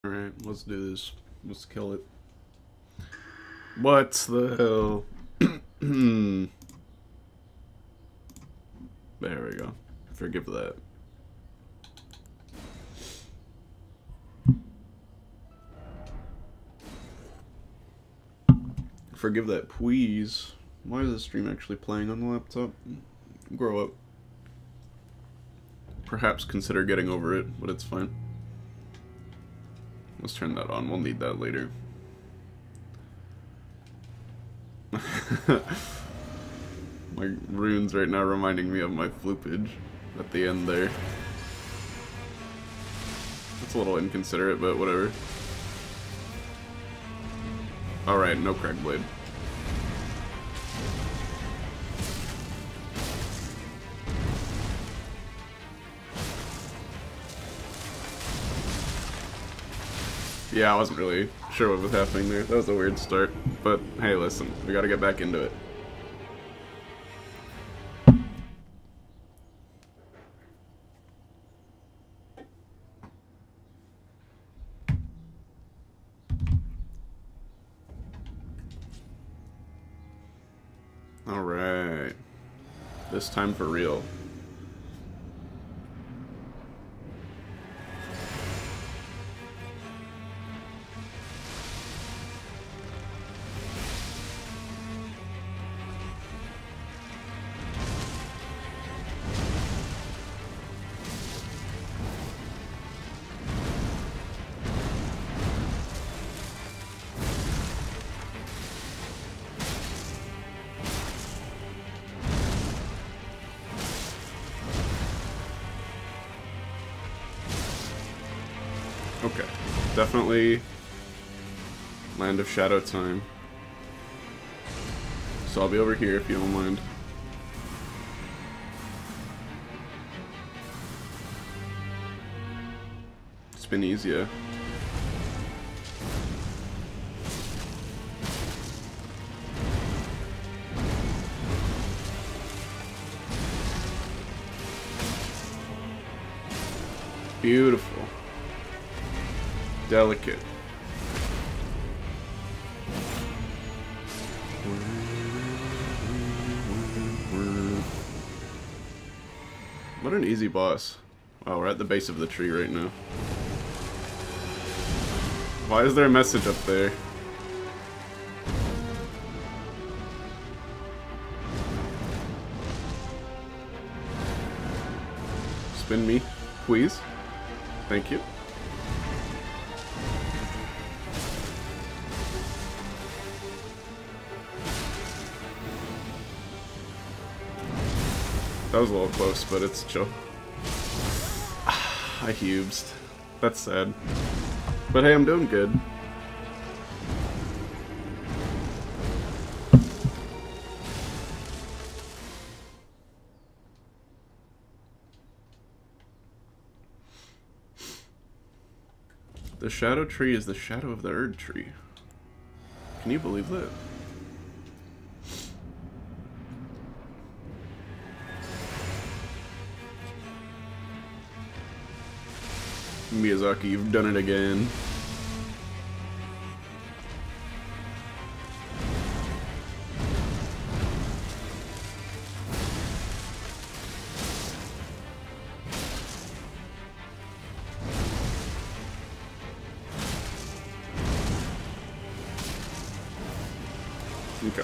Alright, let's do this. Let's kill it. What the hell? There we go. Forgive that. Forgive that, please. Why is the stream actually playing on the laptop? Grow up. Perhaps consider getting over it, but it's fine. Let's turn that on. We'll need that later. My runes right now reminding me of my floopage at the end there. That's a little inconsiderate, but whatever. Alright, no Crackblade. Yeah, I wasn't really sure what was happening there. That was a weird start. But hey, listen, we gotta get back into it. Alright. This time for real. Okay, definitely Land of Shadow time. So I'll be over here if you don't mind. Spinezia. Beautiful. Delicate. What an easy boss. Wow, we're at the base of the tree right now. Why is there a message up there? Spin me, please. Thank you. That was a little close, but it's chill. I hubed. That's sad. But hey, I'm doing good. The shadow tree is the shadow of the Erd tree. Can you believe that? Miyazaki, you've done it again. Okay.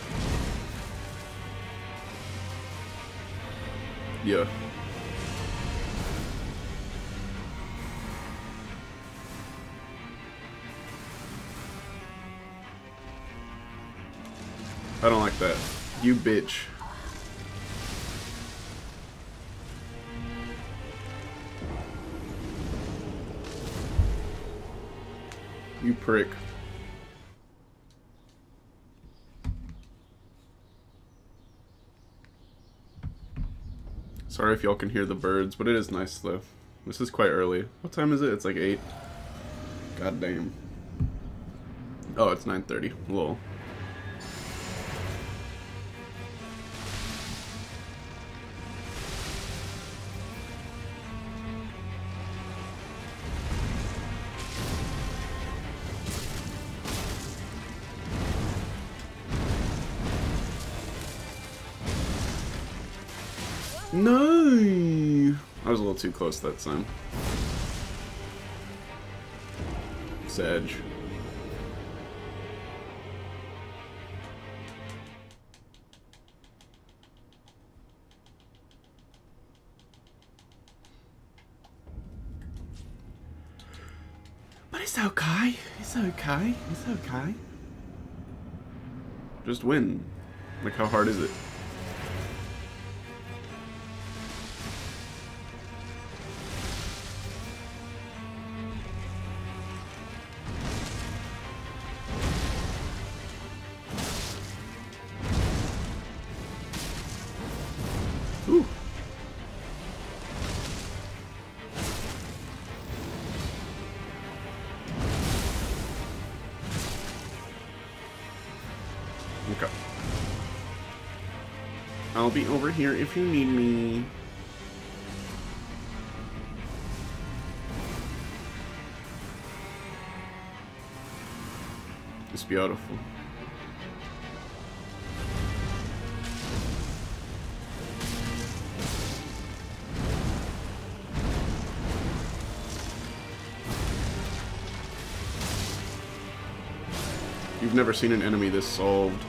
Yeah. I don't like that. You bitch. You prick. Sorry if y'all can hear the birds, but it is nice though. This is quite early. What time is it? It's like 8. God damn. Oh, it's 9:30. Lol. No! I was a little too close that time. Sag. But it's okay. It's okay. It's okay. Just win. Like, how hard is it? Ooh. Okay. I'll be over here if you need me. It's beautiful. You've never seen an enemy this solved.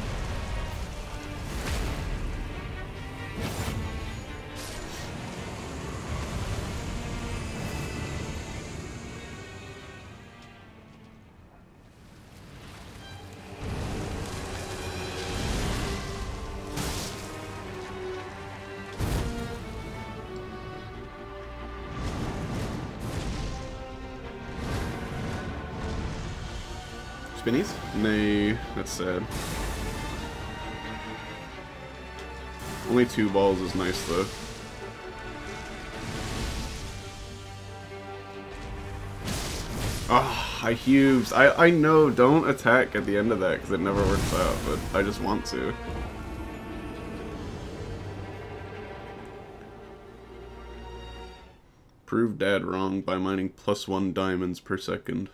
Spinnies? Nay, that's sad. Only 2 balls is nice though. Ah, I hubes. I know, don't attack at the end of that because it never works out, but I just want to. Prove dad wrong by mining +1 diamonds per second.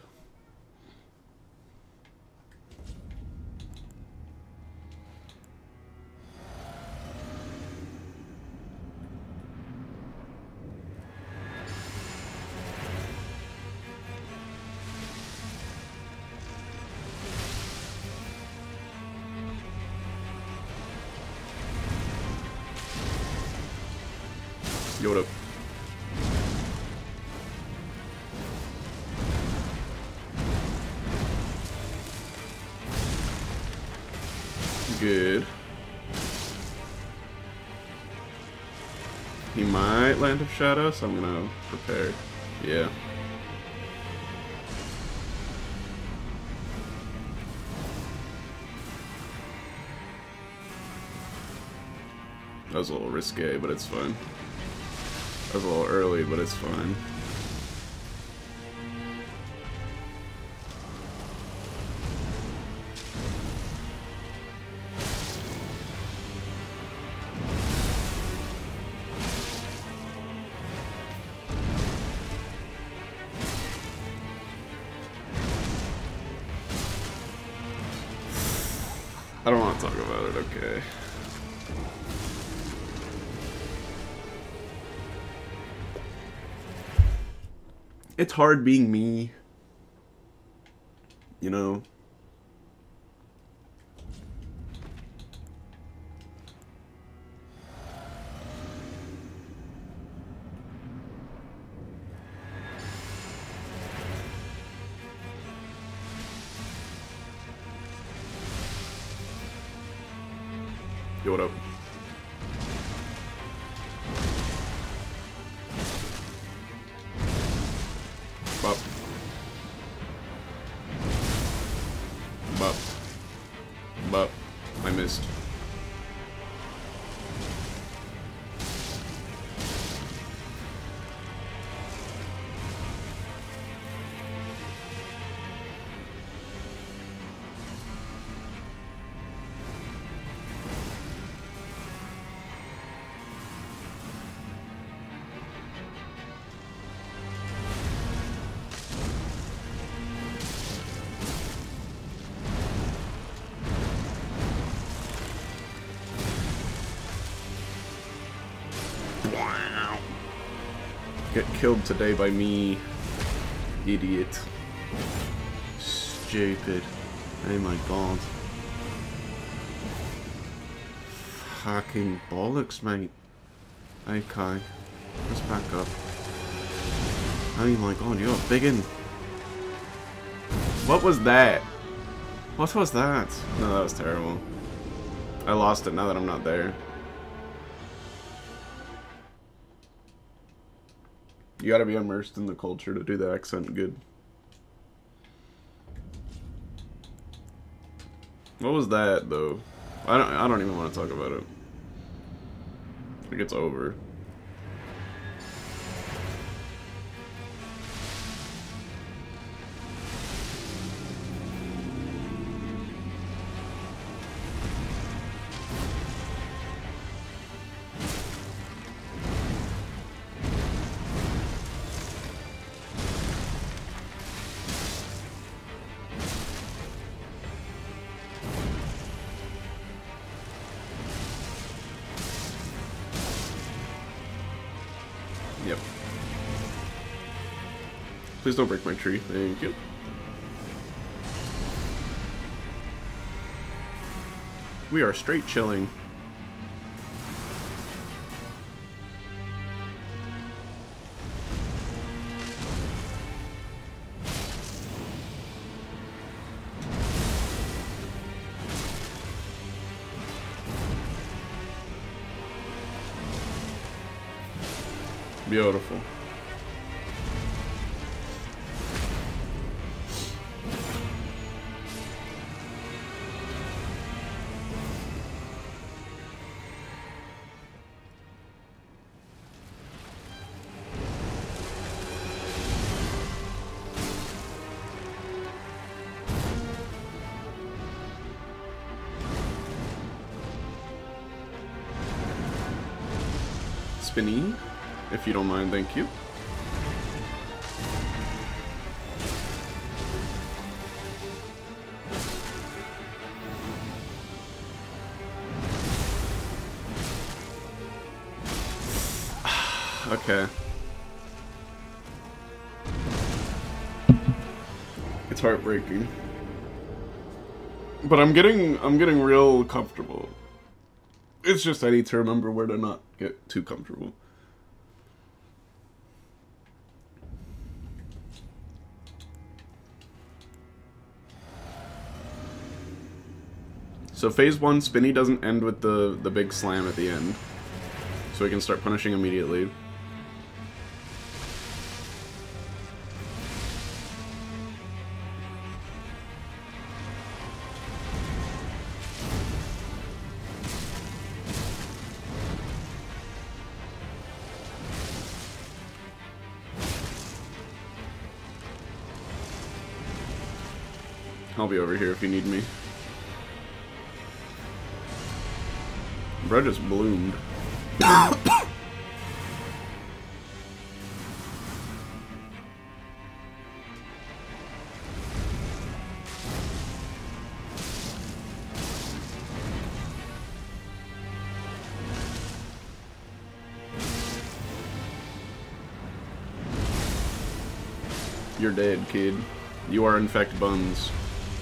Yo, what up? Good. He might land a shadow, so I'm gonna prepare. Yeah. That was a little risque, but it's fine. That was a little early, but it's fine. I don't want to talk about it, okay. It's hard being me, you know. Yo, what up? Bop. Bop. Bop. I missed. Get killed today by me. Idiot. Stupid. Oh my god. Fucking bollocks, mate. Okay. Let's back up. Oh my god, you're biggin'. What was that? What was that? No, that was terrible. I lost it now that I'm not there. You gotta be immersed in the culture to do the accent good. What was that though? I don't even want to talk about it. I think it's over. Yep. Please don't break my tree. Thank you. We are straight chilling. Beautiful. Spinny, if you don't mind, thank you. Okay. It's heartbreaking. But I'm getting real comfortable. It's just I need to remember where to not get too comfortable. So phase 1, Spinny doesn't end with the big slam at the end. So we can start punishing immediately. I'll be over here if you need me. Bro just bloomed. You're dead, kid. You are in fact buns.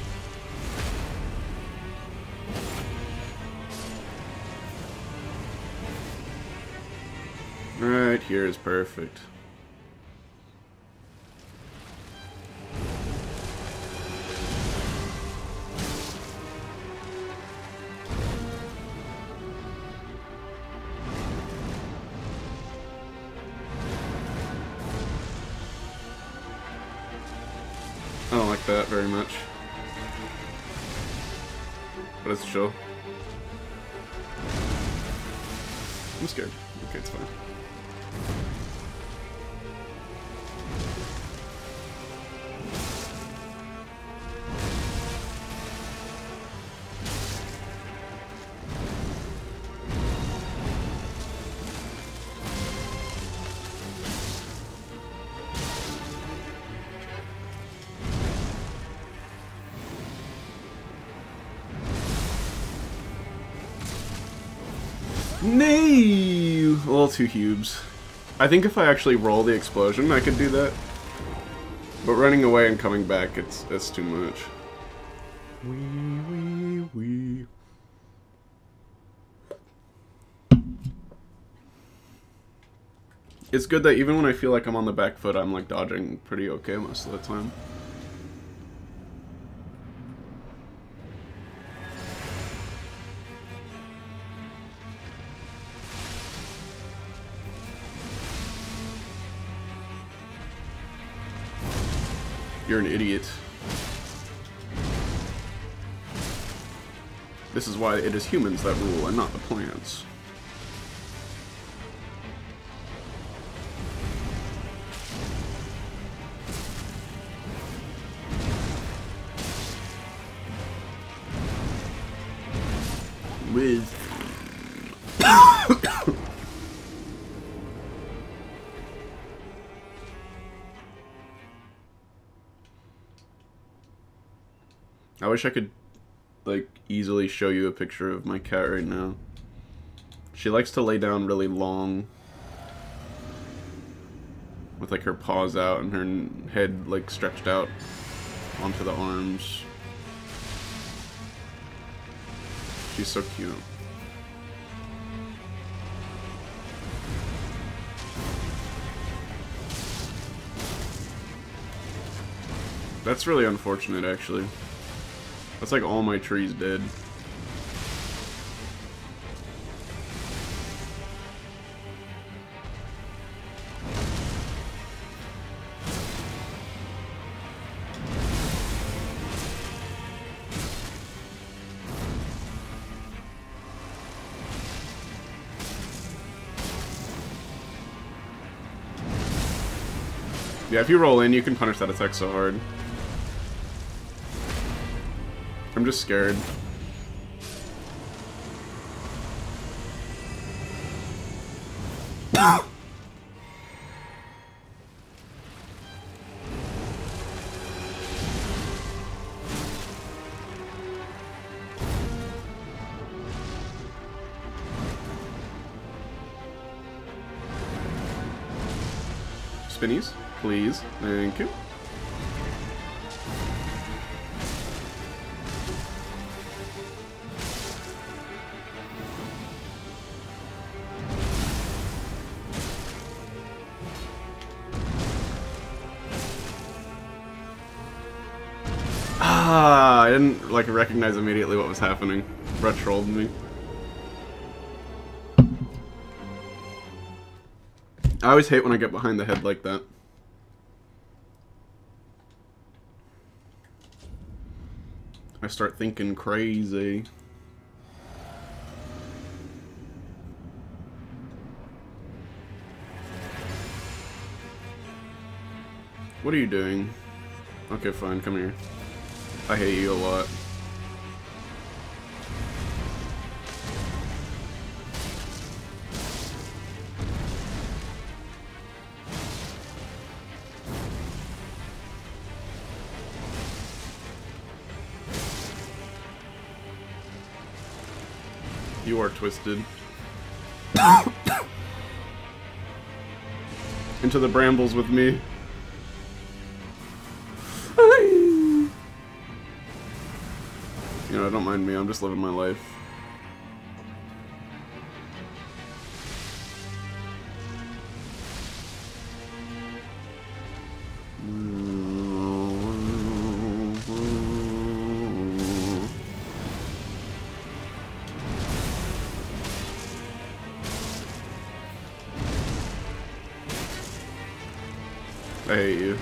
Right here is perfect. I don't like that very much. But it's chill. I'm scared. Okay, it's fine. No! All two cubes. I think if I actually roll the explosion, I could do that. But running away and coming back, it's too much. Wee. It's good that even when I feel like I'm on the back foot, I'm like dodging pretty okay most of the time. You're an idiot. This is why it is humans that rule and not the plants. With I wish I could like easily show you a picture of my cat right now. She likes to lay down really long with like her paws out and her head like stretched out onto the arms. She's so cute. That's really unfortunate, actually. That's like all my trees dead. Yeah, if you roll in, you can punish that attack so hard. I'm just scared. Spinnies, please. Thank you. I didn't like recognize immediately what was happening. Brett trolled me. I always hate when I get behind the head like that. I start thinking crazy. What are you doing? Okay, fine, come here. I hate you a lot. You are twisted. Into the brambles with me. You know, don't mind me, I'm just living my life. I hate you.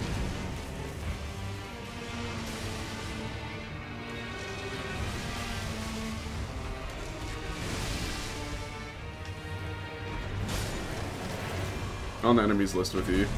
On the enemies list with you.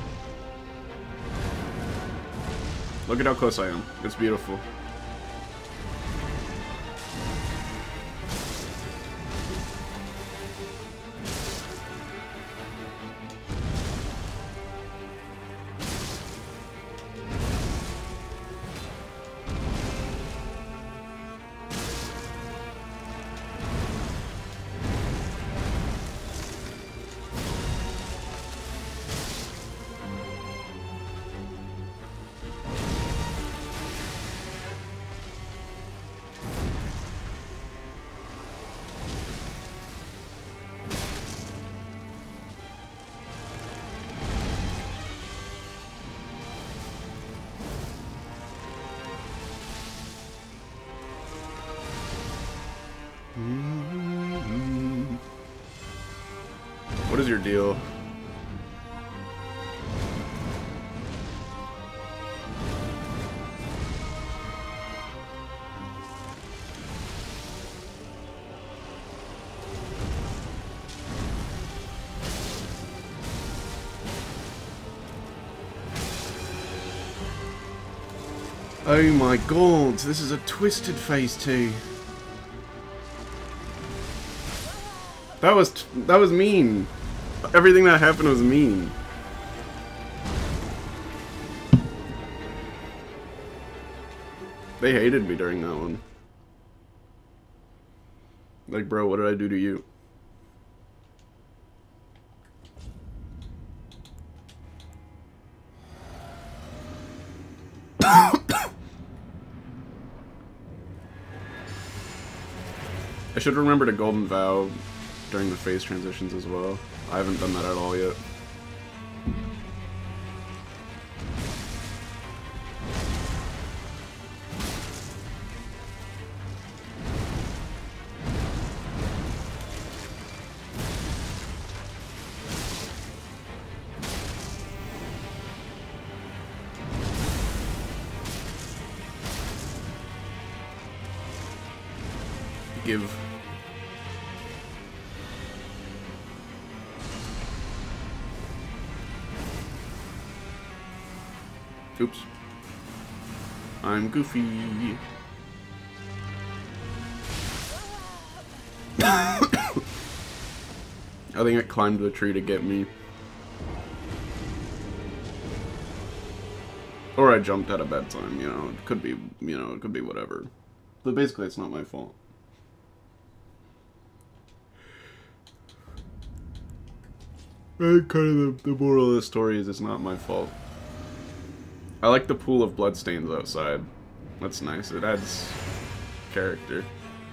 Look at how close I am. It's beautiful. What is your deal? Oh my god, this is a twisted phase 2. That was mean. Everything that happened was mean. They hated me during that one. Like, bro, what did I do to you? I should remember to Golden Vow during the phase transitions as well. I haven't done that at all yet. Give. Oops. I'm Goofy. I think it climbed the tree to get me. Or I jumped at a bad time, you know. It could be, you know, it could be whatever. But basically, it's not my fault. Kind of the moral of the story is it's not my fault. I like the pool of bloodstains outside. That's nice. It adds character.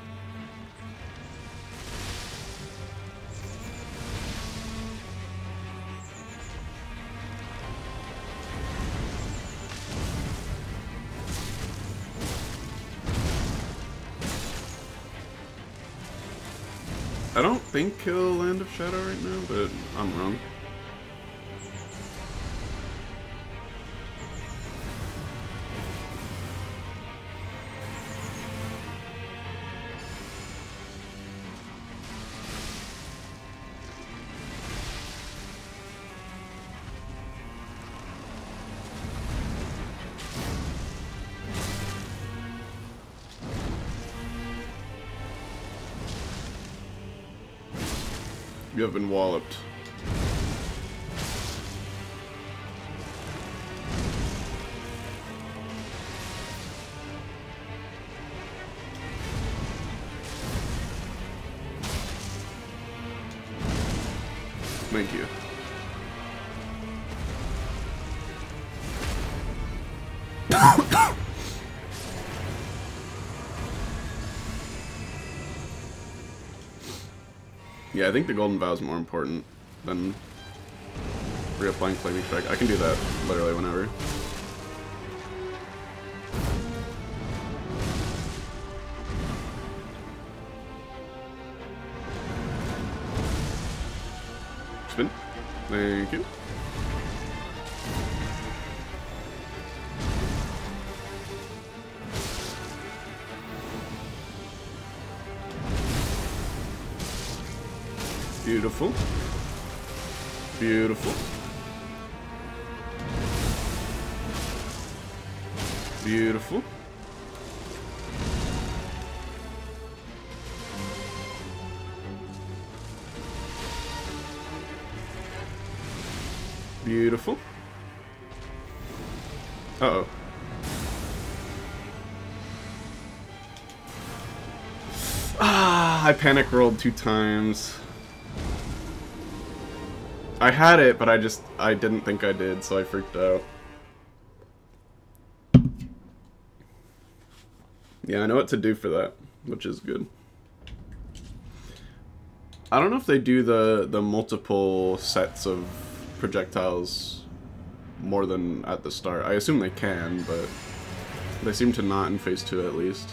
I don't think kill Land of Shadow right now, but I'm wrong. You have been walloped. Thank you. Yeah, I think the Golden Vow is more important than reapplying Flaming Strike. I can do that literally whenever. Spin. Thank you. Beautiful. Beautiful. Beautiful. Beautiful. Uh-oh. Ah, I panic rolled 2 times. I had it, but I didn't think I did, so I freaked out. Yeah, I know what to do for that, which is good. I don't know if they do the multiple sets of projectiles more than at the start. I assume they can, but they seem to not in Phase 2 at least.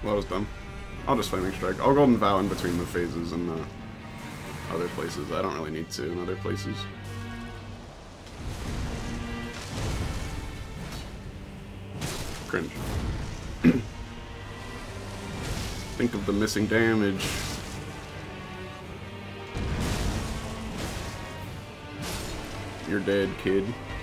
Well, that was dumb. I'll just Flaming Strike. I'll Golden Vow in between the phases and other places. I don't really need to in other places. Cringe. Think of the missing damage. You're dead, kid.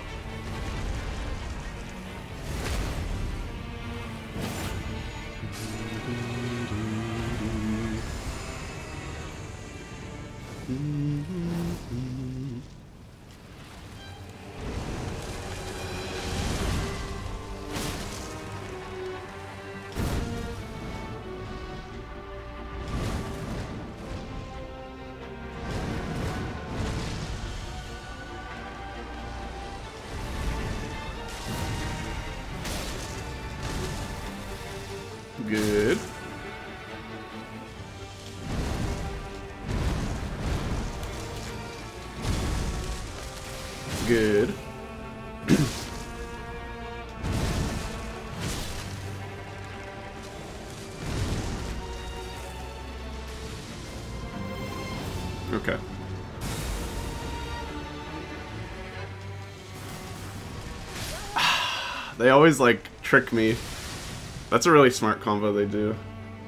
Good. Good. Okay. They always, like, trick me. That's a really smart combo they do.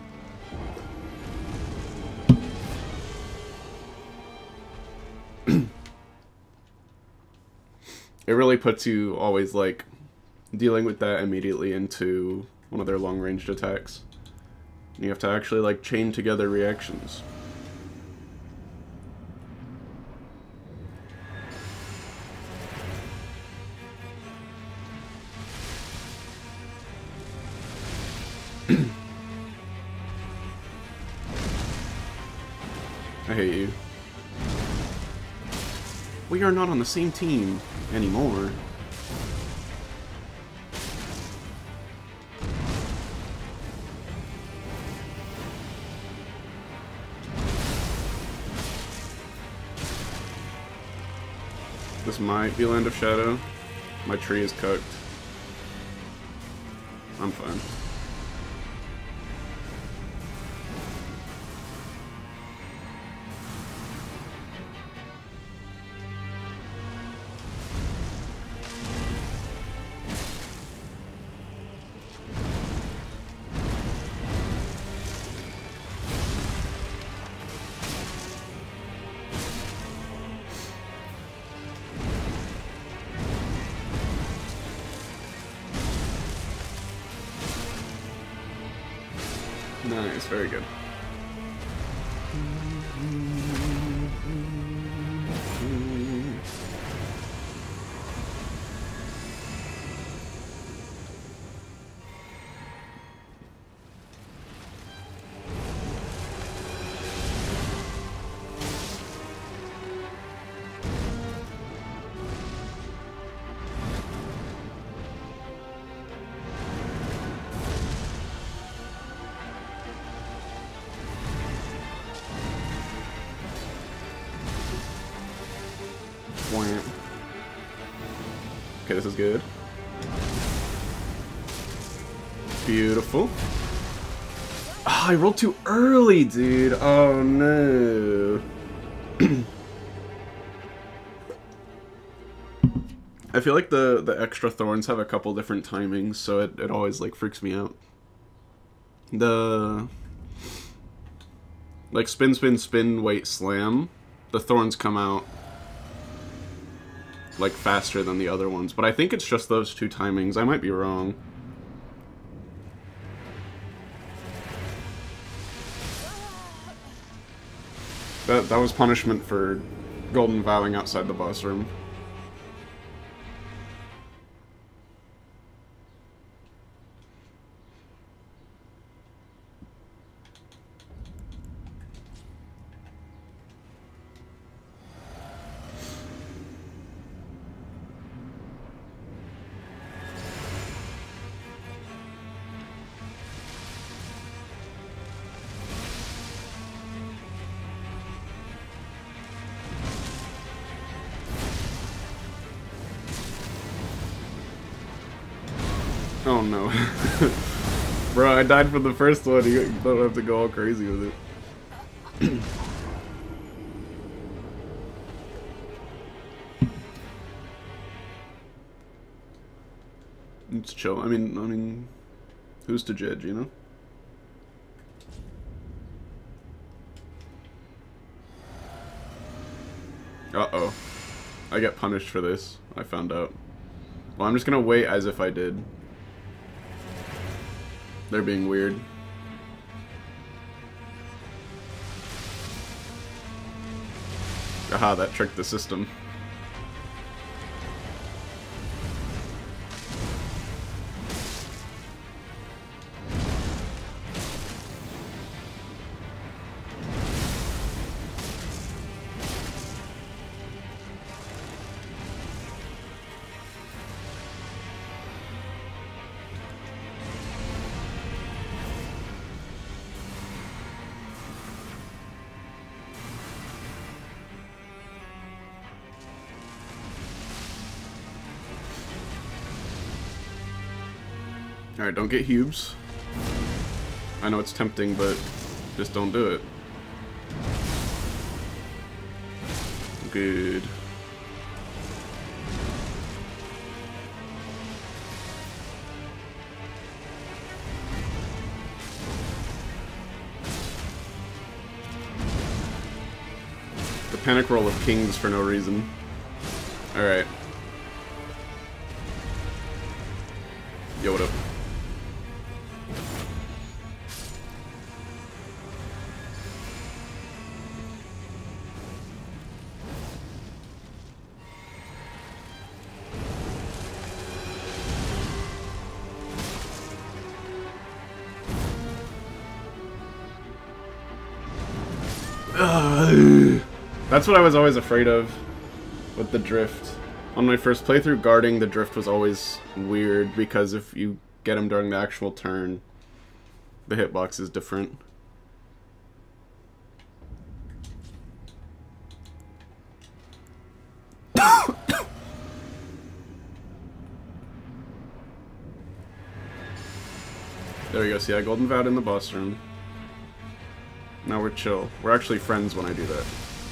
It really puts you always, like, dealing with that immediately into one of their long-ranged attacks. You have to actually, like, chain together reactions. I hate you. We are not on the same team anymore. This might be Land of Shadow. My tree is cooked. I'm fine. Nice, very good. Okay, this is good. Beautiful. Oh, I rolled too early, dude. Oh, no. I feel like the extra thorns have a couple different timings, so it always, like, freaks me out. Like, spin, spin, spin, wait, slam. The thorns come out like faster than the other ones, but I think it's just those two timings. I might be wrong. That was punishment for Golden Vowing outside the boss room. Oh no. Bro, I died from the first one. You don't have to go all crazy with it. It's chill. I mean, who's to judge, you know? Uh-oh. I get punished for this. I found out. Well, I'm just gonna wait as if I did. They're being weird. Aha, that tricked the system. Alright, don't get Hubes. I know it's tempting, but just don't do it. Good. The panic roll of kings for no reason. Alright. Yo, what up? That's what I was always afraid of with the drift. On my first playthrough, guarding the drift was always weird because if you get him during the actual turn, the hitbox is different. There we go, see, I golden vowed in the boss room. Now we're chill. We're actually friends when I do that.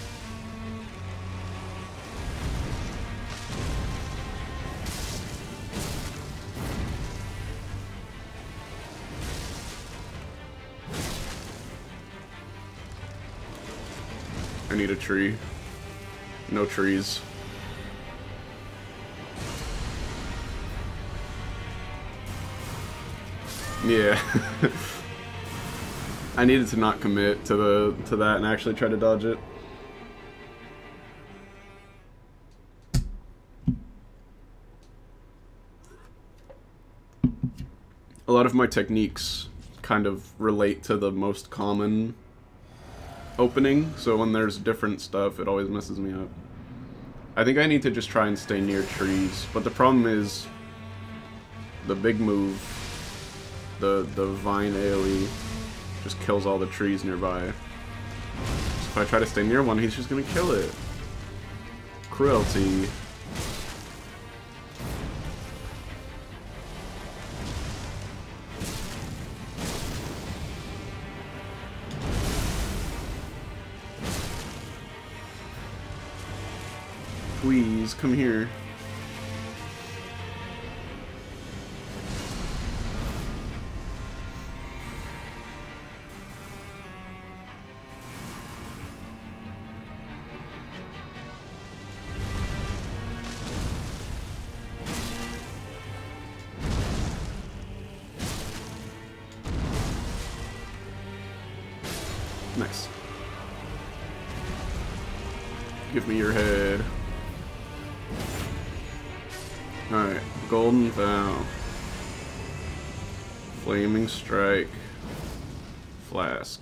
I need a tree. No trees. Yeah. I needed to not commit to that and actually try to dodge it. A lot of my techniques kind of relate to the most common opening, so when there's different stuff, it always messes me up. I think I need to just try and stay near trees, but the problem is the big move, the vine AoE, just kills all the trees nearby. So if I try to stay near one, he's just gonna kill it. Cruelty. Please, come here. Nice. Give me your head. Alright, Golden Vow. Flaming Strike. Flask.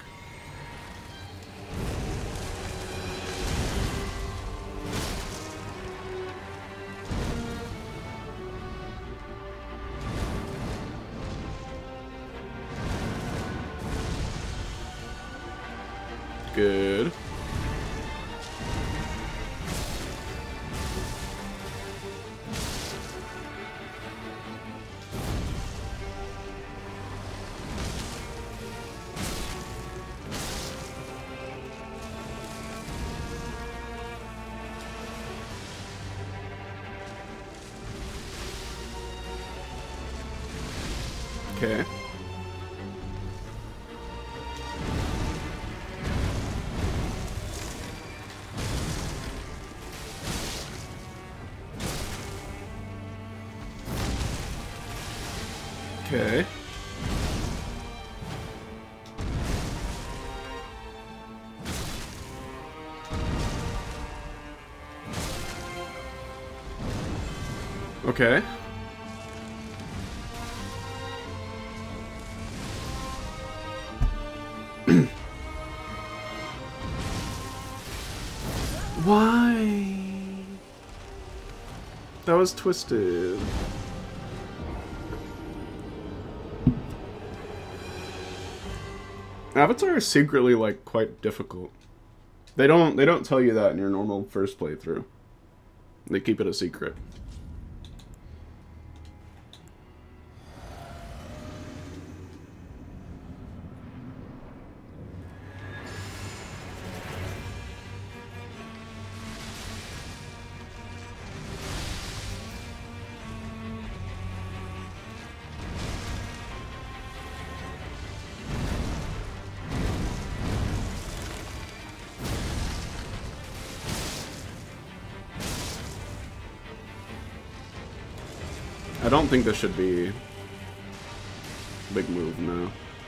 Good. Okay. Okay. Okay. Why? That was twisted. Avatar is secretly like quite difficult. They don't tell you that in your normal first playthrough. They keep it a secret. I don't think this should be a big move now.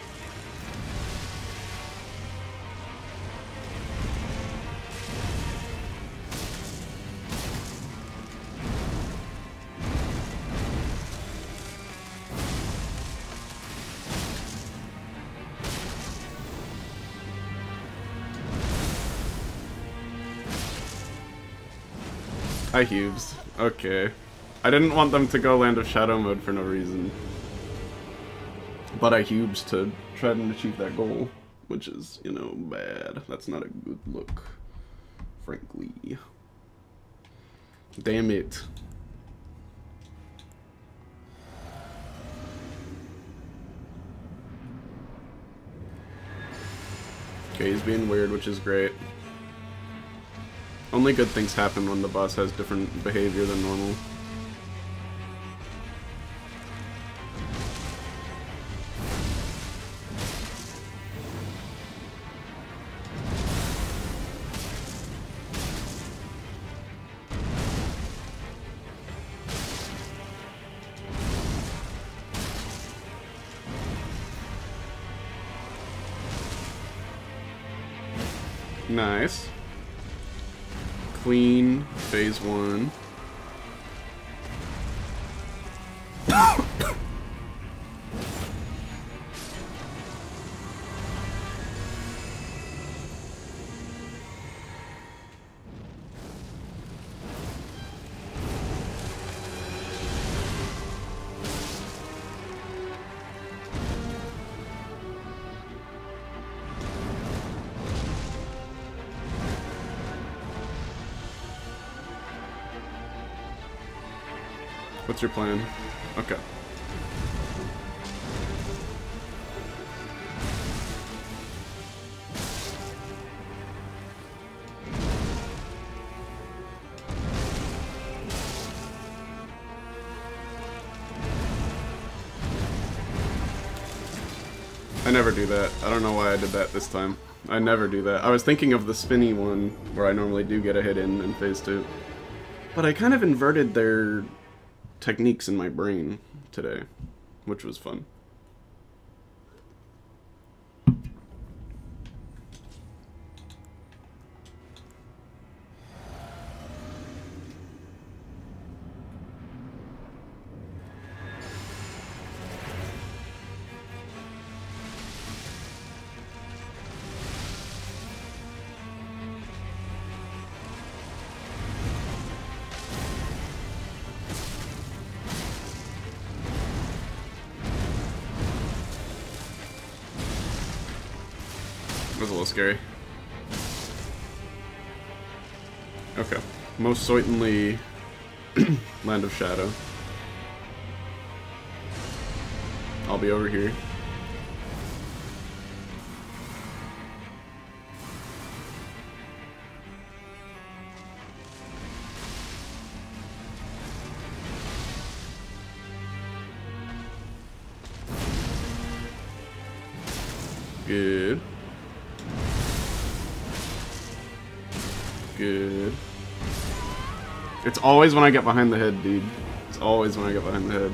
Hi, Hubes. Okay. I didn't want them to go Land of Shadow mode for no reason. But I Hubes to try and achieve that goal. Which is, you know, bad. That's not a good look. Frankly. Damn it. Okay, he's being weird, which is great. Only good things happen when the boss has different behavior than normal. Nice. Clean, phase 1. What's your plan? Okay. I never do that. I don't know why I did that this time. I never do that. I was thinking of the spinny one, where I normally do get a hit in phase 2. But I kind of inverted their techniques in my brain today, which was fun. That was a little scary. Okay. Most certainly Land of Shadow. I'll be over here. Good. Good. It's always when I get behind the head, dude. It's always when I get behind the head.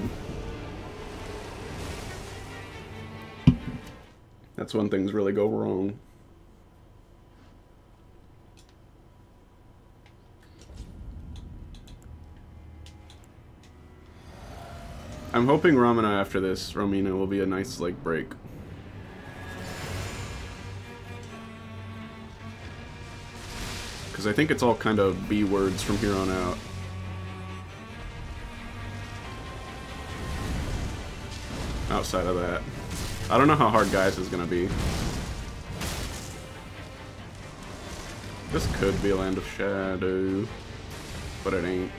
That's when things really go wrong. I'm hoping Ramina after this, Romina, will be a nice, like, break. Because I think it's all kind of B words from here on out. Outside of that. I don't know how hard Gaius is going to be. This could be a Land of Shadow, but it ain't.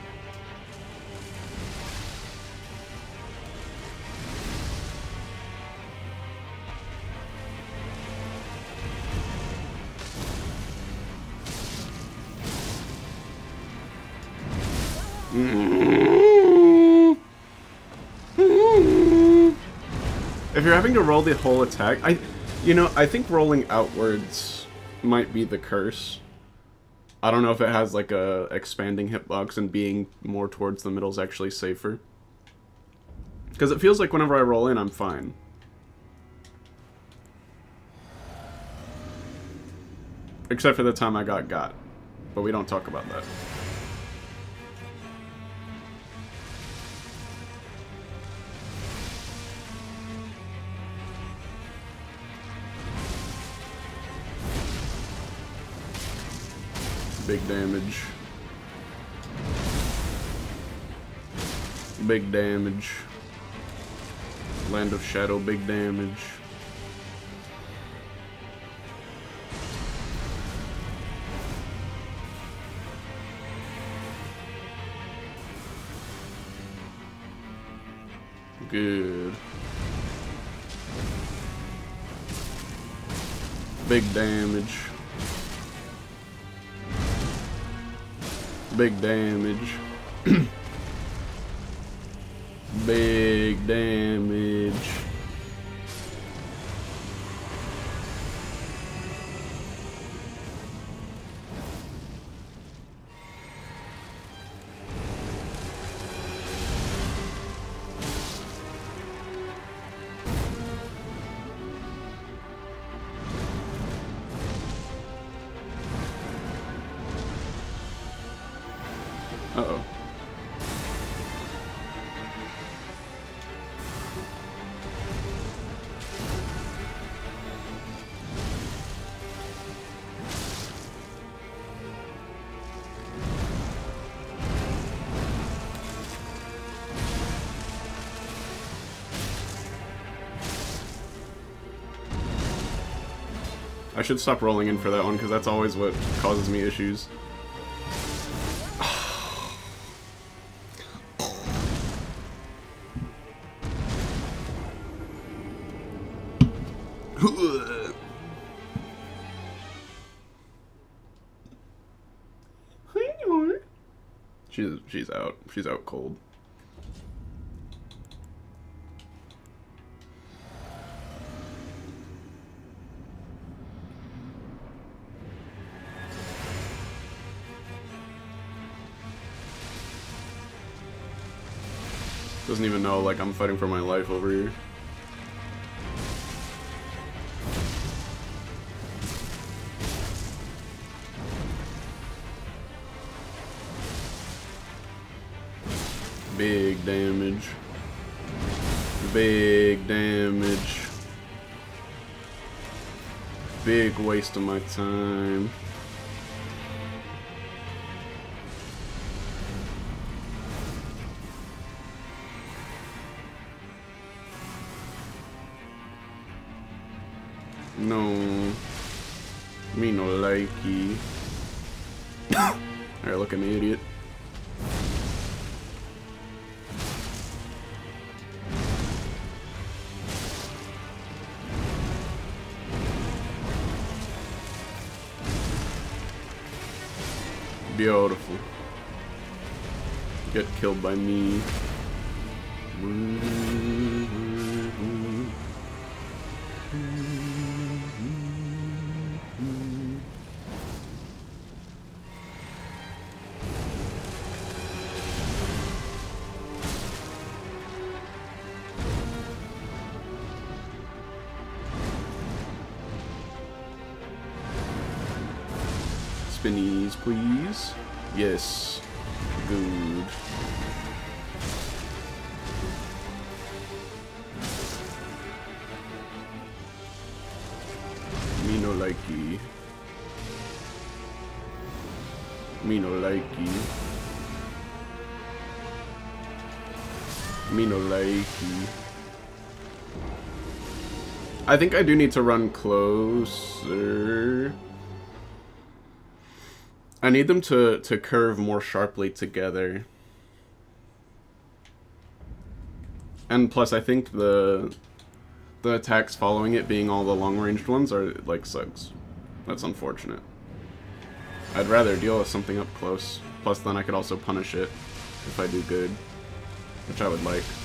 If you're having to roll the whole attack, I think rolling outwards might be the curse. I don't know if it has like a expanding hitbox and being more towards the middle is actually safer. Because it feels like whenever I roll in, I'm fine. Except for the time I got. But we don't talk about that. Big damage. Big damage. Land of Shadow, big damage. Good. Big damage. Big damage. Big damage. Uh-oh. I should stop rolling in for that one, because that's always what causes me issues. She's out. She's out cold. Doesn't even know, like, I'm fighting for my life over here. Big damage. Big damage. Big waste of my time. No. Me no likey. Alright, look, an idiot. Beautiful. Get killed by me. spinnies, please. Yes. Good. Me no likey. Me no likey. Me no likey. I think I do need to run closer. I need them to curve more sharply together. And plus I think the attacks following it being all the long-ranged ones are like sucks. That's unfortunate. I'd rather deal with something up close. Plus then I could also punish it if I do good. Which I would like.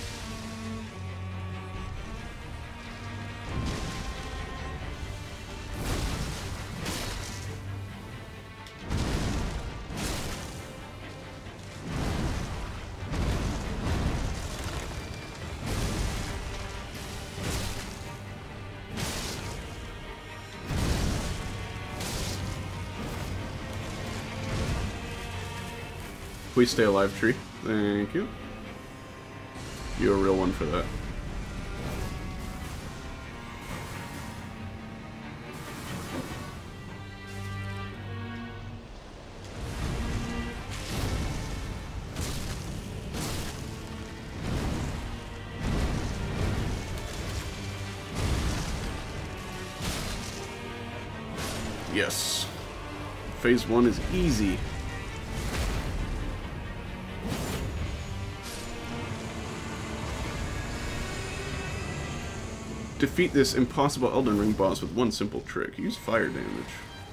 Please stay alive, tree. Thank you. You're a real one for that. Yes. Phase 1 is easy. Defeat this impossible Elden Ring boss with one simple trick. Use fire damage.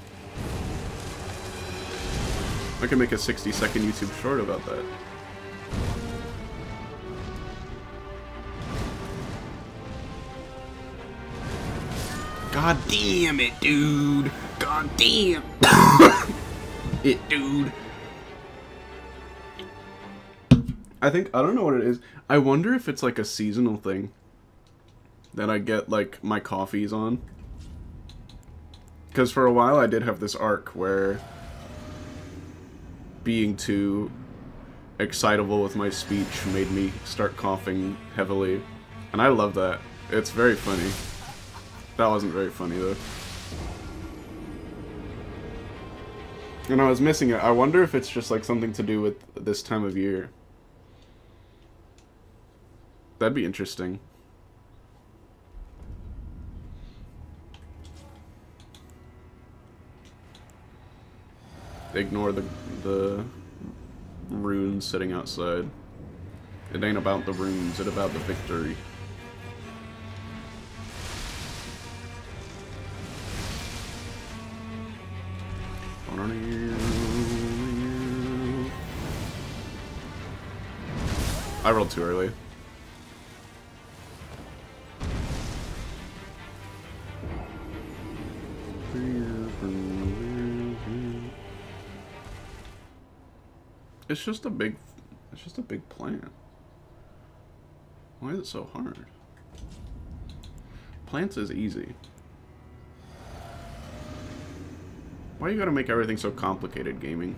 I can make a 60-second YouTube short about that. God damn it, dude! God damn it, dude! I don't know what it is. I wonder if it's like a seasonal thing. That I get, like, my coffees on. Because for a while I did have this arc where being too excitable with my speech made me start coughing heavily. And I love that. It's very funny. That wasn't very funny, though. And I was missing it. I wonder if it's just, like, something to do with this time of year. That'd be interesting. Ignore the runes sitting outside. It ain't about the runes, it's about the victory. I rolled too early. It's just a big plant. Why is it so hard? Plants is easy. Why you gotta make everything so complicated, gaming?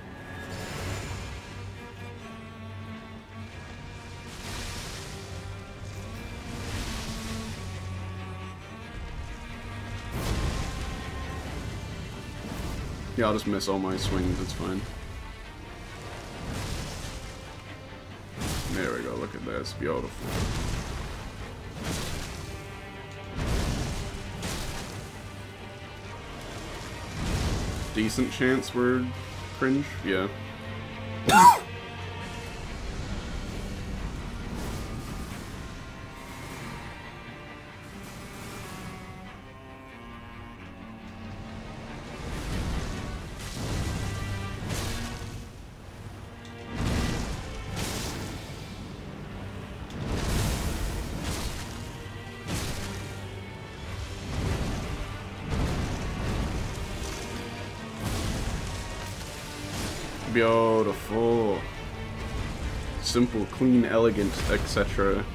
Yeah, I'll just miss all my swings, it's fine. There we go, look at this, beautiful. Decent chance we're cringe? Yeah. Beautiful. Simple, clean, elegant, etc.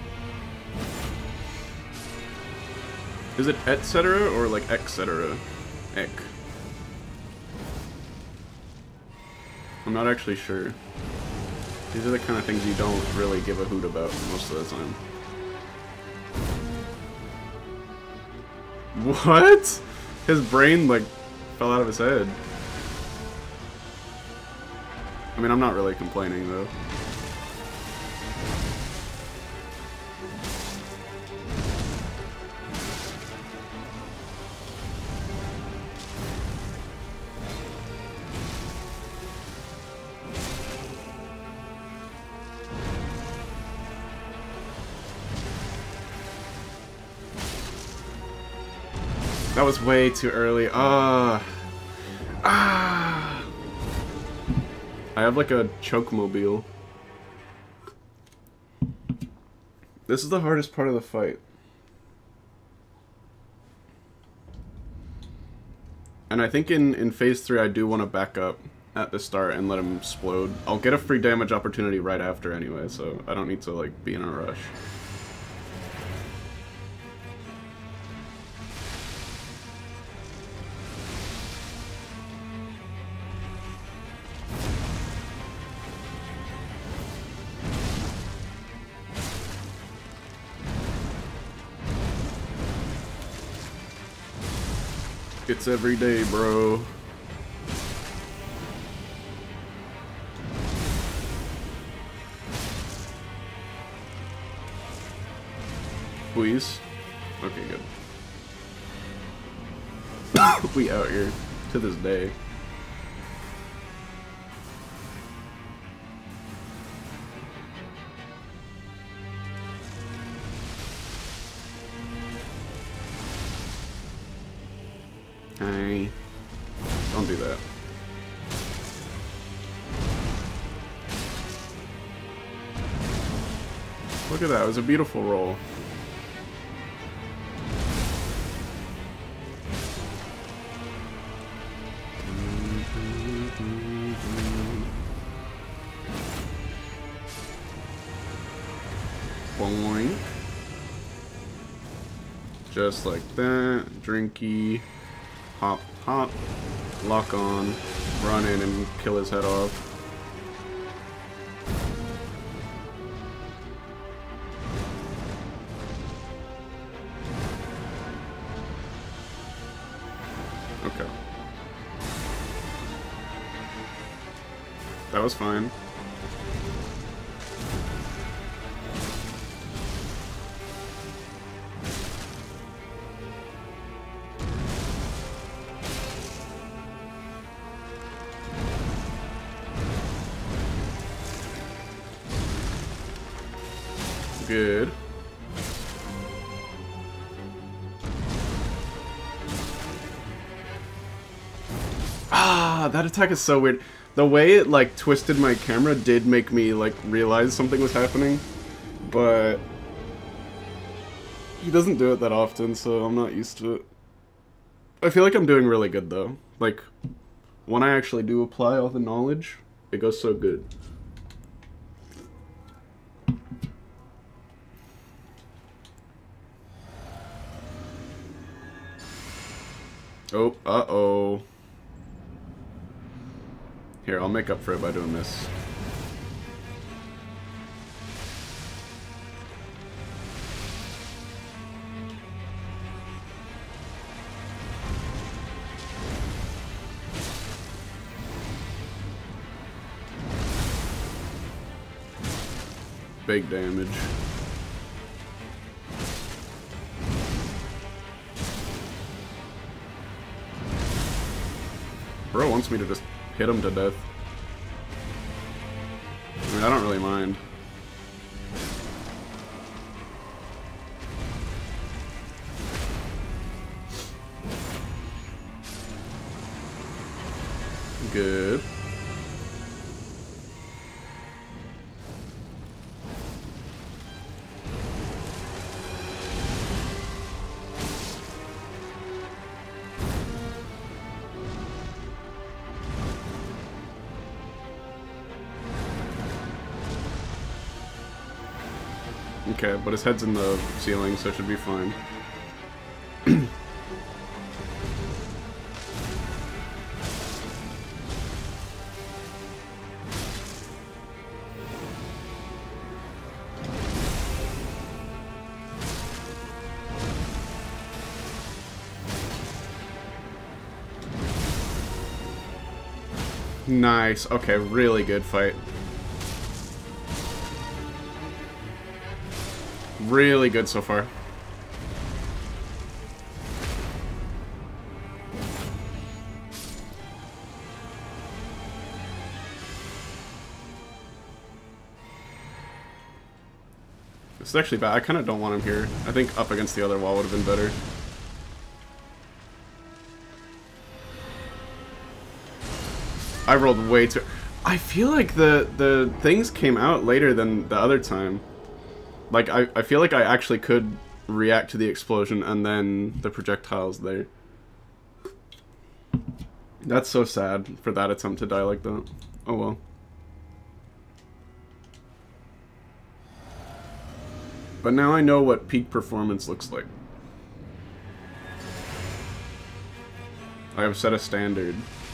Is it etc. or like etc.? Ek. I'm not actually sure. These are the kind of things you don't really give a hoot about most of the time. What? His brain, like, fell out of his head. I mean, I'm not really complaining, though. That was way too early. I have like a choke-mobile. This is the hardest part of the fight. And I think in phase 3 I do want to back up at the start and let him explode. I'll get a free damage opportunity right after anyway, so I don't need to like be in a rush. It's every day, bro. Please. Okay, good. We out here to this day. Hey, don't do that. Look at that, it was a beautiful roll. Boing. Just like that. Drinky. Hop, hop. Lock on. Run in and kill his head off. Okay. That was fine. Good. Ah, that attack is so weird. The way it like twisted my camera did make me like realize something was happening, but he doesn't do it that often, so I'm not used to it. I feel like I'm doing really good though. Like when I actually do apply all the knowledge, it goes so good. Oh, uh-oh. Here, I'll make up for it by doing this. Big damage. Bro wants me to just hit him to death. I mean, I don't really mind. Good. Okay, but his head's in the ceiling, so it should be fine. Nice. Okay, really good fight. Really good so far. This is actually bad. I kind of don't want him here. I think up against the other wall would have been better. I rolled way too... I feel like the things came out later than the other time. Like, I feel like I actually could react to the explosion and then the projectiles there. That's so sad for that attempt to die like that. Oh well. But now I know what peak performance looks like. I have set a standard.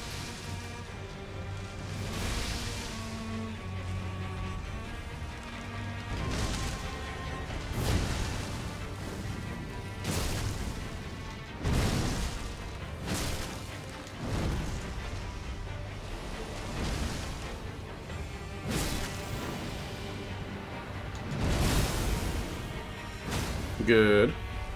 Good.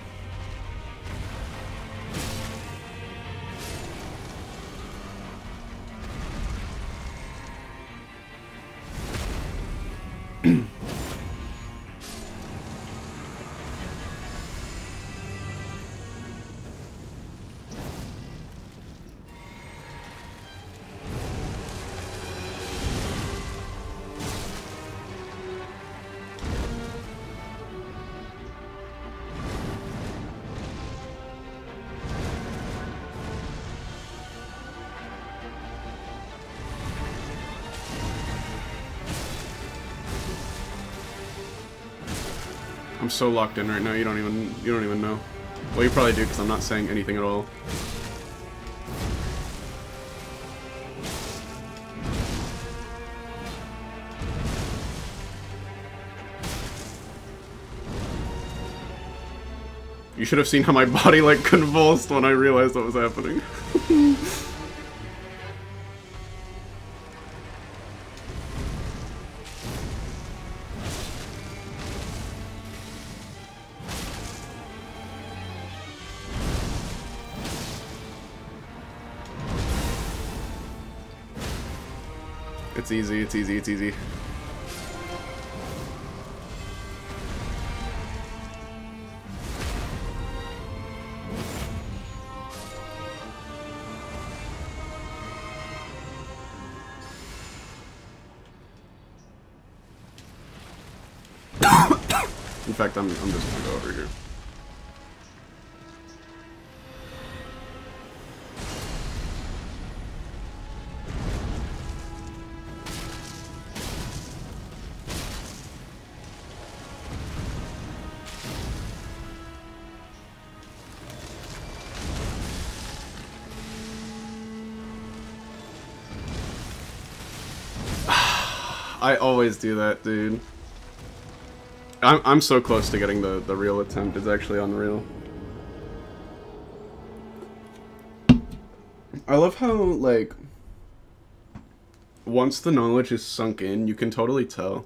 I'm so locked in right now. You don't even know. Well, you probably do because I'm not saying anything at all. You should have seen how my body like convulsed when I realized what was happening. It's easy, it's easy, it's easy. In fact, I'm just gonna go over here. I always do that, dude. I'm so close to getting the real attempt. It's actually unreal. I love how, like, once the knowledge is sunk in, you can totally tell.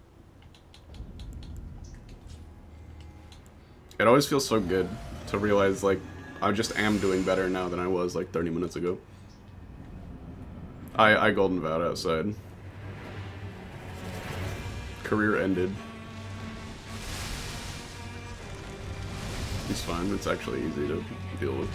It always feels so good to realize, like, I just am doing better now than I was, like, 30 minutes ago. I golden vowed outside. Career ended. It's fine, it's actually easy to deal with.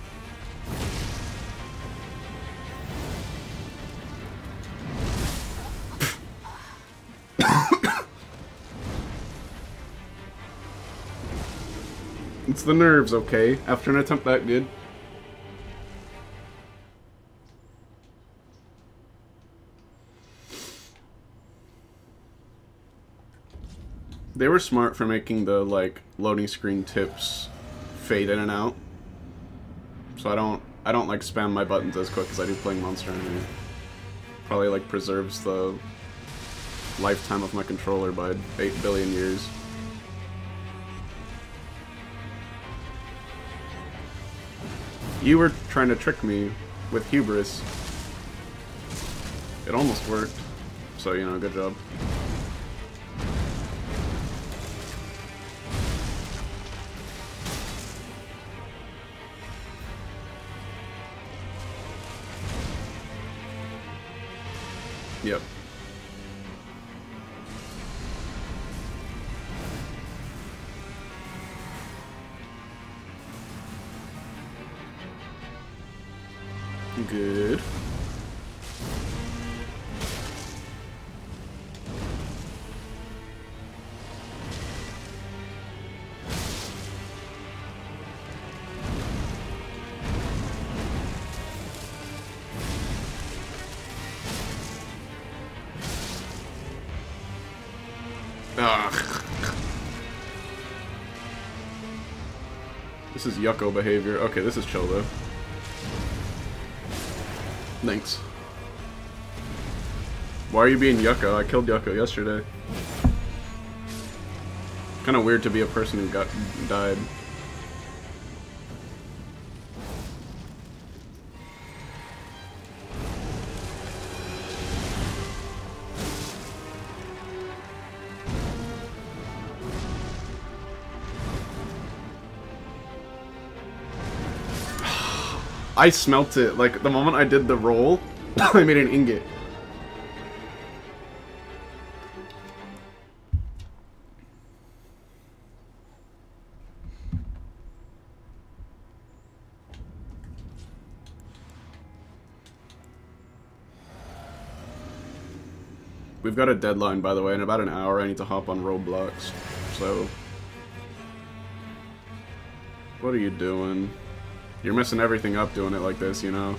It's the nerves, okay? After an attempt that good. They were smart for making the, like, loading screen tips fade in and out. So I don't like spam my buttons as quick as I do playing Monster Hunter. Probably, like, preserves the lifetime of my controller by 8 billion years. You were trying to trick me with hubris. It almost worked. So, you know, good job. Yep. Good. Ugh. This is yucko behavior. Okay, this is chill though. Thanks. Why are you being yucko? I killed yucko yesterday. Kinda weird to be a person who died. I smelt it. Like, the moment I did the roll, I made an ingot. We've got a deadline, by the way. In about an hour, I need to hop on Roblox. So... what are you doing? You're messing everything up doing it like this, you know?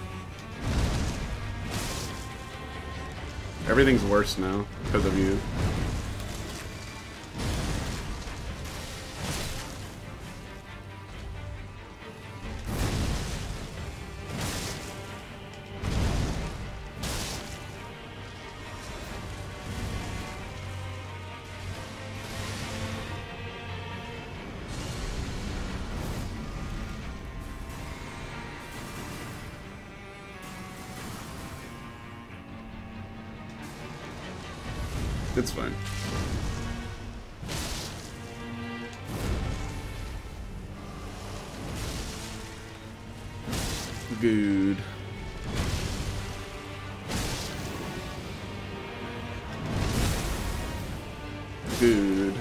Everything's worse now, because of you. It's fine. Good. Good.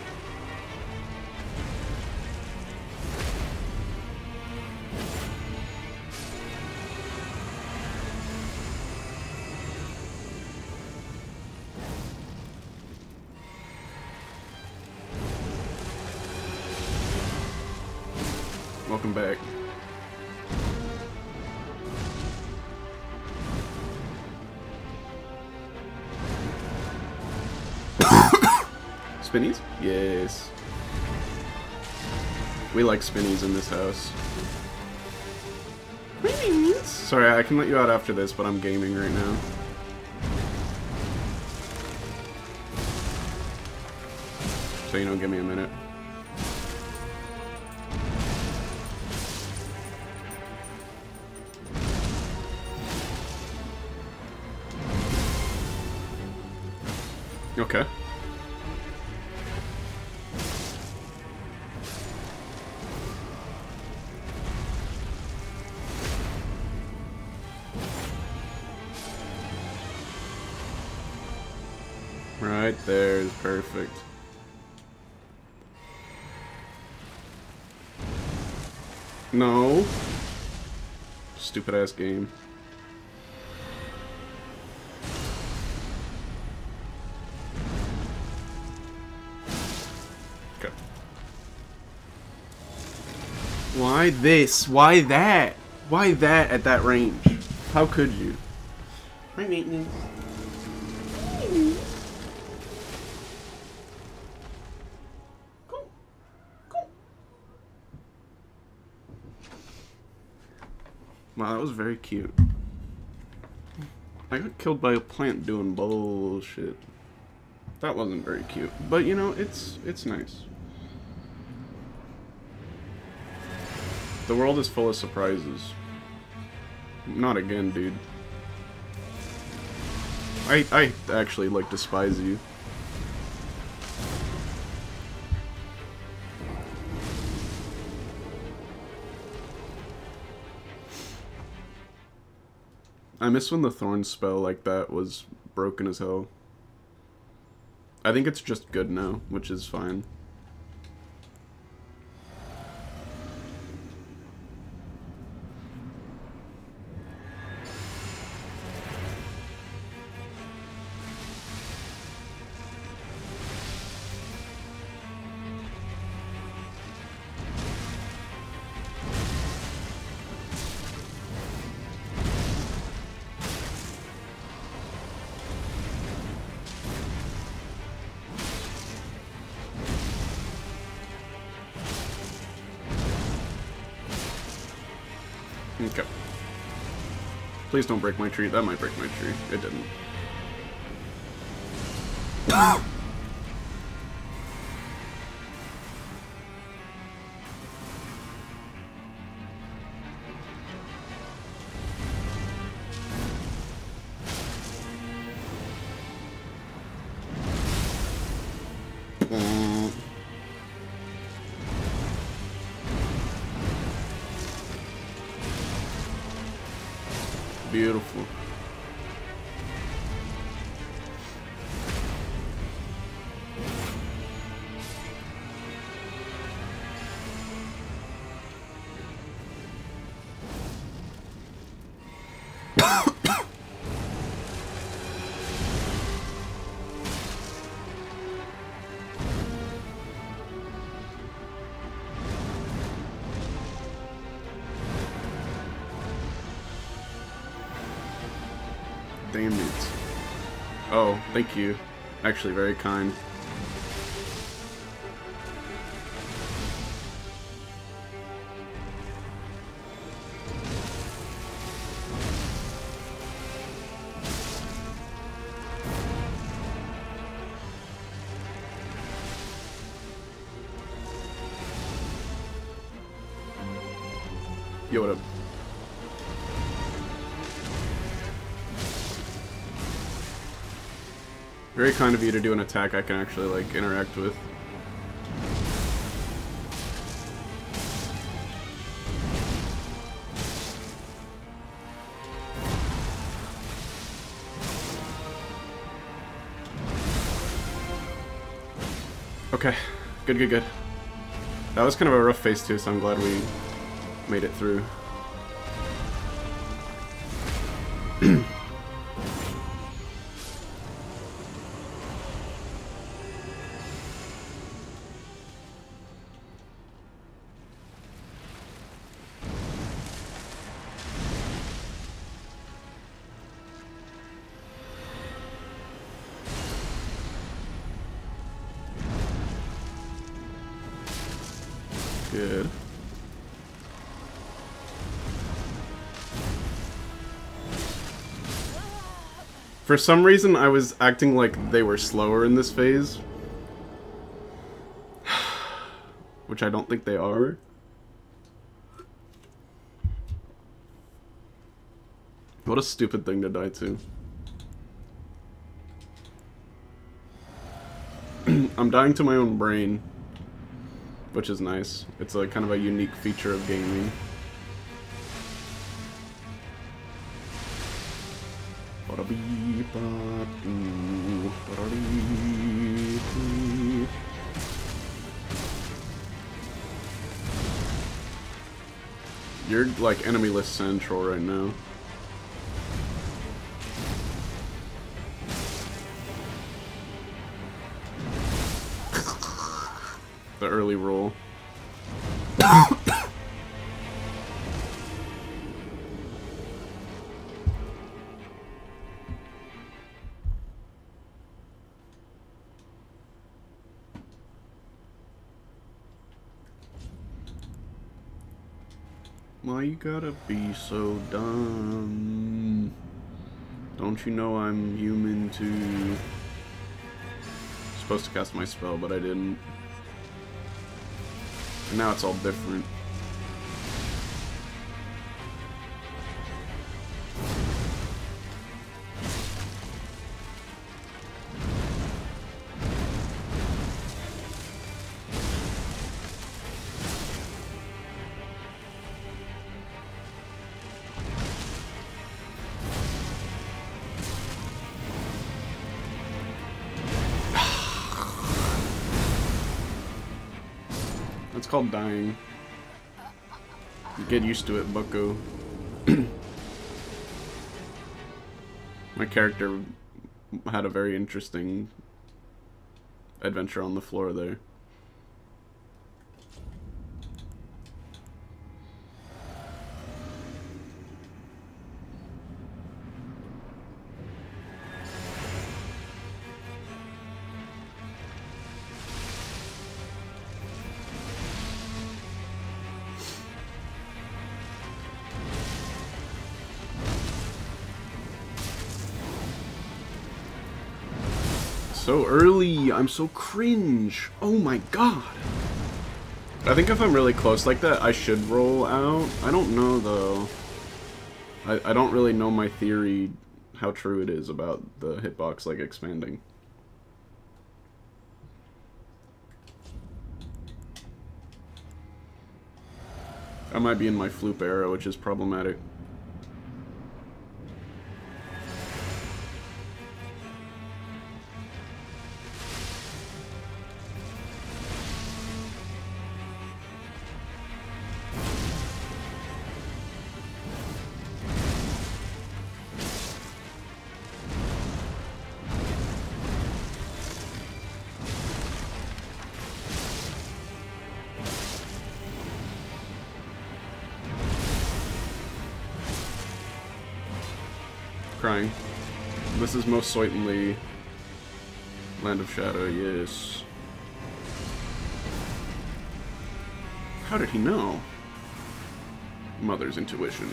Welcome back. Spinnies? Yes. We like spinnies in this house. Sorry, I can let you out after this, but I'm gaming right now. So, you know, give me a minute. Okay. Right there is perfect. No. Stupid ass game. Okay. Why this? Why that? Why that at that range? How could you? My maintenance. Wow, that was very cute. I got killed by a plant doing bullshit. That wasn't very cute. But, you know, it's nice. The world is full of surprises. Not again, dude. I actually, like, despise you. I miss when the Thorn spell like that was broken as hell. I think it's just good now, which is fine. Okay. Please don't break my tree. That might break my tree. It didn't. Beautiful. Damn it. Oh, thank you. Actually, very kind. Yo, what up? Very kind of you to do an attack I can actually, like, interact with. Okay. Good, good, good. That was kind of a rough phase too, so I'm glad we made it through. Good. For some reason, I was acting like they were slower in this phase. Which I don't think they are. What a stupid thing to die to. I'm dying to my own brain. Which is nice. It's a kind of a unique feature of gaming. You're like enemy list central right now. The early roll. Why you gotta be so dumb? Don't you know I'm human too? Supposed to cast my spell, but I didn't. And now it's all different. It's called dying. Get used to it, bucko. My character had a very interesting adventure on the floor there. So early, I'm so cringe. Oh my god. I think if I'm really close like that, I should roll out. I don't know though. I don't really know my theory, how true it is about the hitbox like expanding. I might be in my floop era, which is problematic. Crying. This is most certainly Land of Shadow, yes. How did he know? Mother's intuition.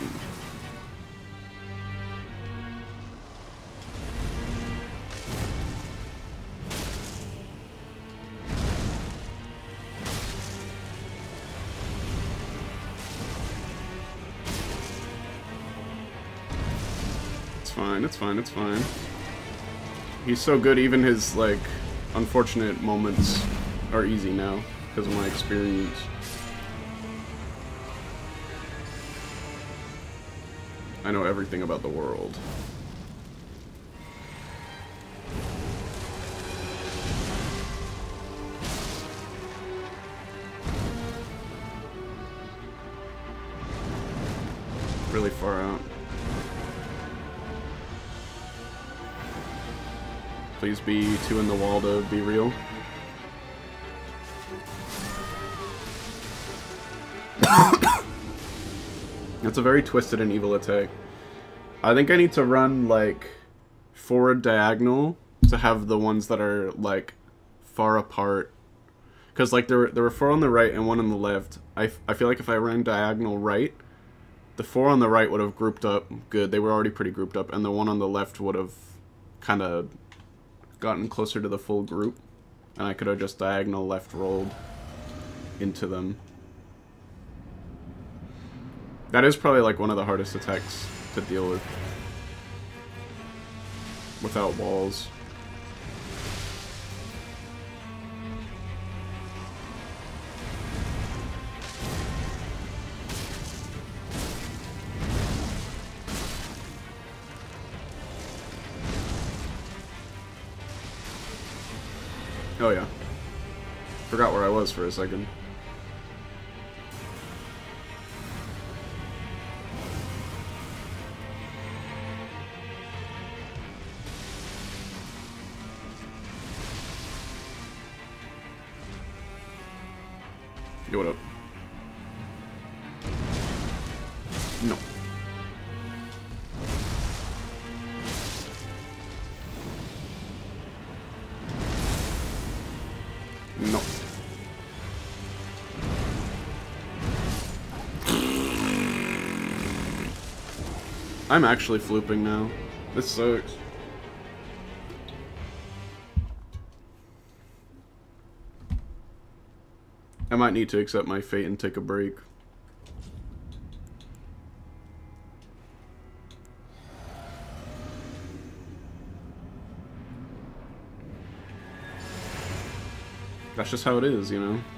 It's fine, it's fine. He's so good, even his, like, unfortunate moments are easy now, because of my experience. I know everything about the world. Really far out. Please be two in the wall to be real. That's a very twisted and evil attack. I think I need to run, like, forward diagonal to have the ones that are, like, far apart. Because, like, there were 4 on the right and 1 on the left. I feel like if I ran diagonal right, the 4 on the right would have grouped up good. They were already pretty grouped up. And the 1 on the left would have kind of gotten closer to the full group, and I could have just diagonal left rolled into them. That is probably like one of the hardest attacks to deal with without walls. Oh yeah. Forgot where I was for a second. Yo, what up? No. No. I'm actually flooping now. This sucks. I might need to accept my fate and take a break. That's just how it is, you know?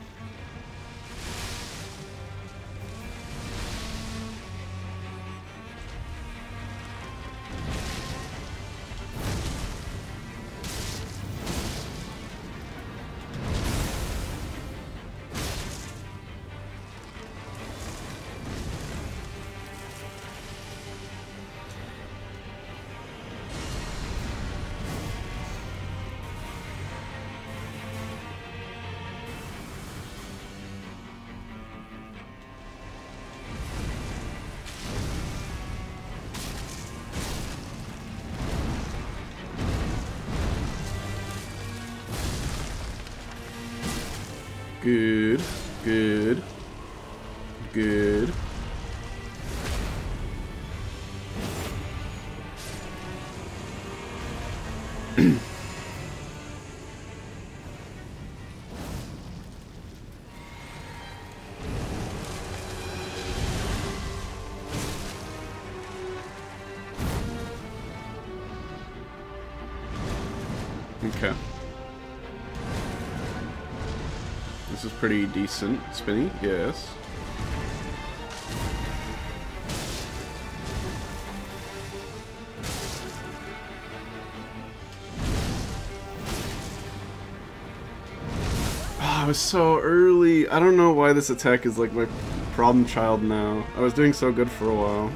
Good. Good. Good. Okay. This is pretty decent. Spinny, yes. I was so early. I don't know why this attack is like my problem child now. I was doing so good for a while.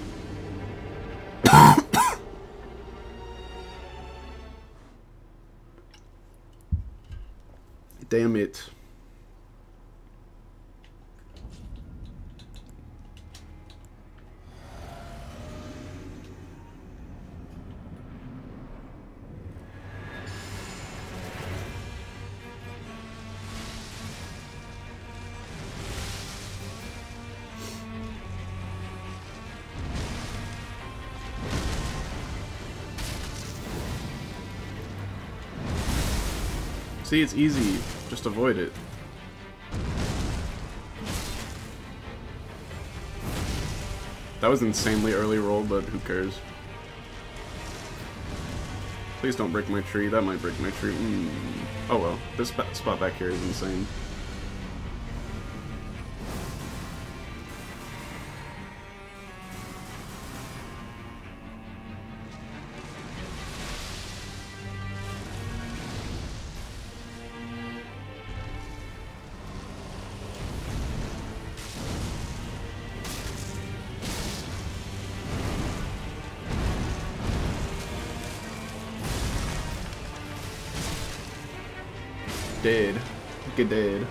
Damn it. See, it's easy. Just avoid it. That was insanely early roll, but who cares? Please don't break my tree. That might break my tree. Oh well. This spot back here is insane. Dead. Get dead.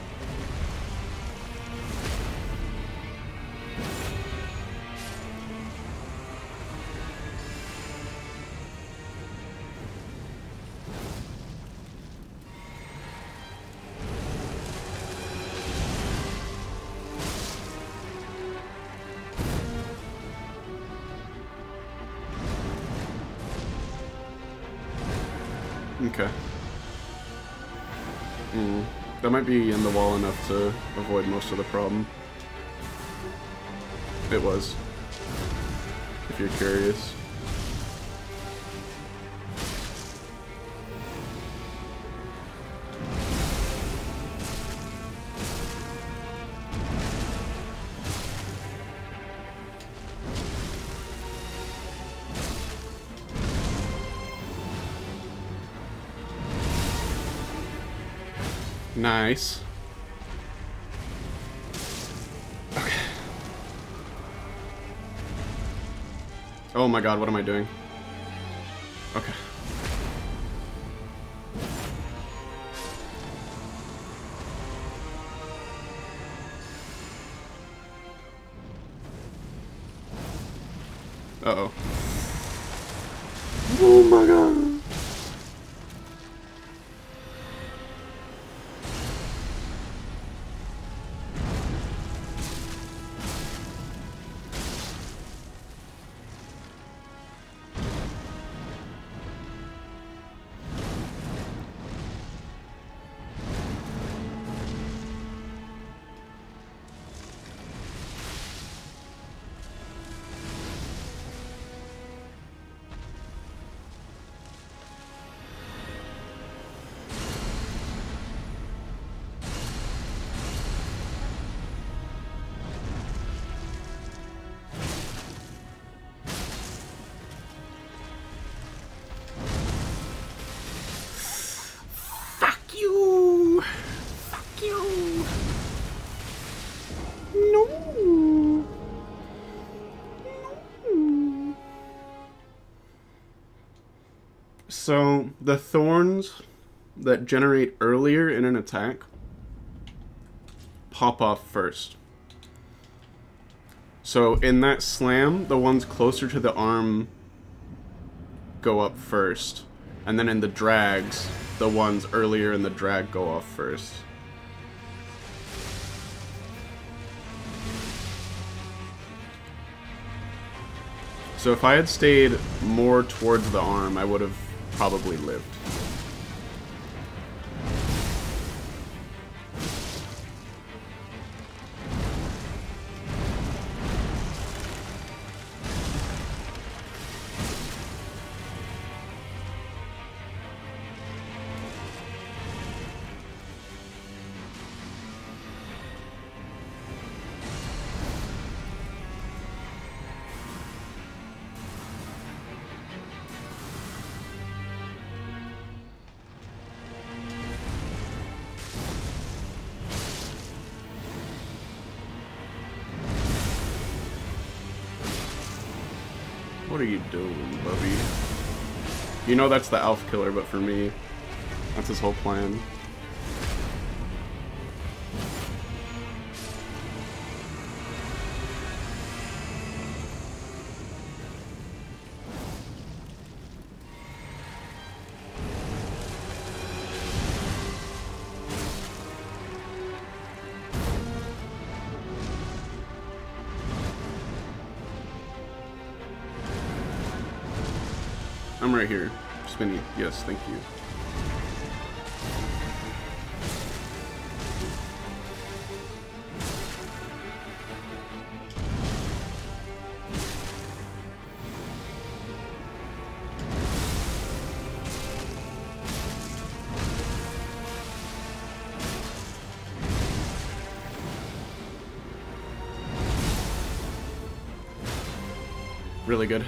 Okay. That might be in the wall enough to avoid most of the problem. It was. If you're curious. Nice. Okay. Oh my god, what am I doing? Okay. Uh-oh. Oh my god. So, the thorns that generate earlier in an attack pop off first. So, in that slam, the ones closer to the arm go up first. And then in the drags, the ones earlier in the drag go off first. So if I had stayed more towards the arm, I would have probably lived. What are you doing, Bubby? You know that's the Alf killer, but for me, that's his whole plan. I'm right here. Spinny. Yes, thank you. Really good.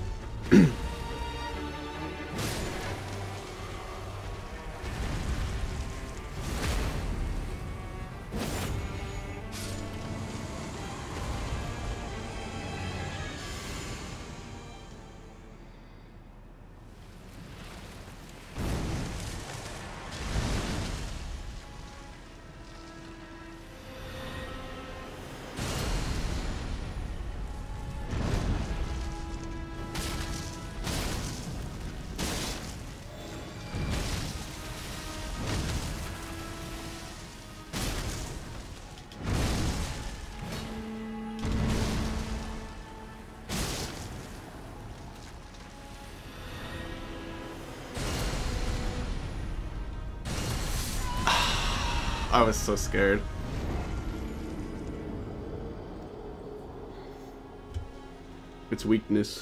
I was so scared. It's weakness.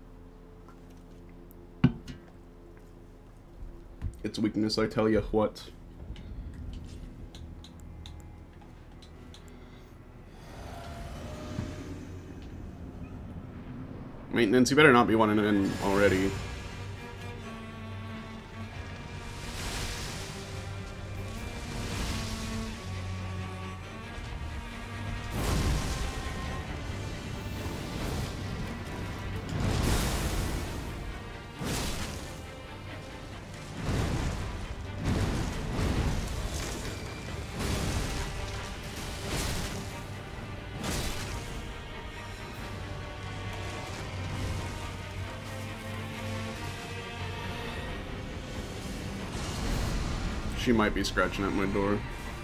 It's weakness, I tell you what. Maintenance, you better not be wanting it in already. She might be scratching at my door.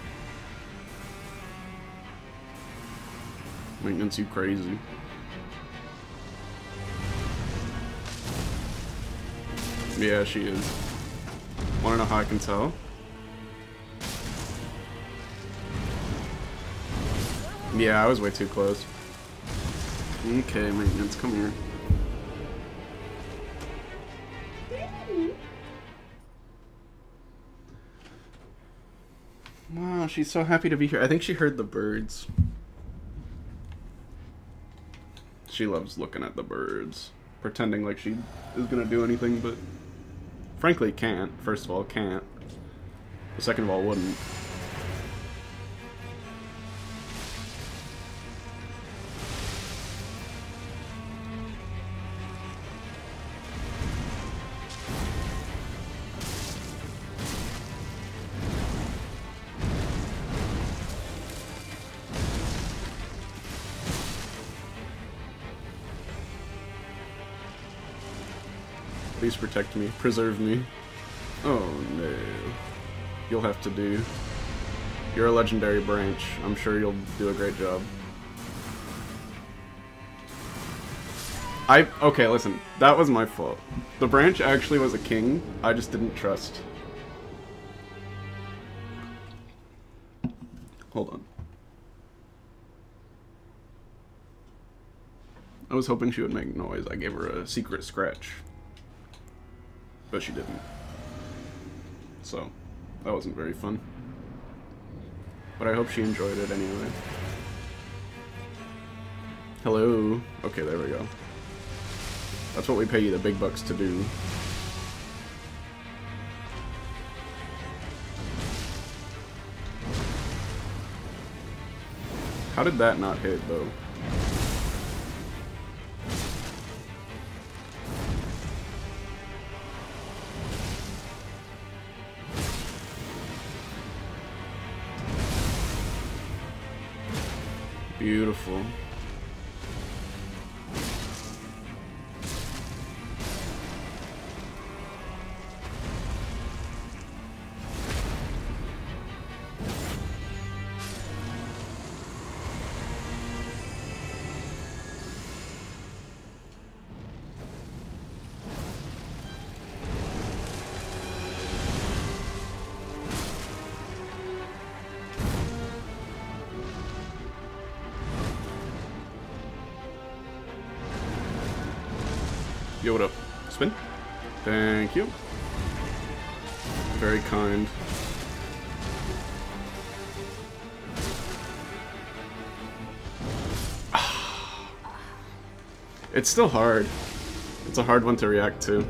Maintenance, you crazy. Yeah, she is. Wanna know how I can tell? Yeah, I was way too close. Okay, maintenance, come here. Wow, she's so happy to be here. I think she heard the birds. She loves looking at the birds. Pretending like she is gonna do anything, but frankly can't. First of all, can't. But second of all, wouldn't. Please protect me. Preserve me. Oh no. You'll have to do. You're a legendary branch. I'm sure you'll do a great job. Okay, listen. That was my fault. The branch actually was a king. I just didn't trust. Hold on. I was hoping she would make noise. I gave her a secret scratch. But she didn't. So, that wasn't very fun. But I hope she enjoyed it anyway. Hello. Okay, there we go. That's what we pay you the big bucks to do. How did that not hit, though? Beautiful. Yo, what up? Spin? Thank you. Very kind. It's still hard. It's a hard one to react to.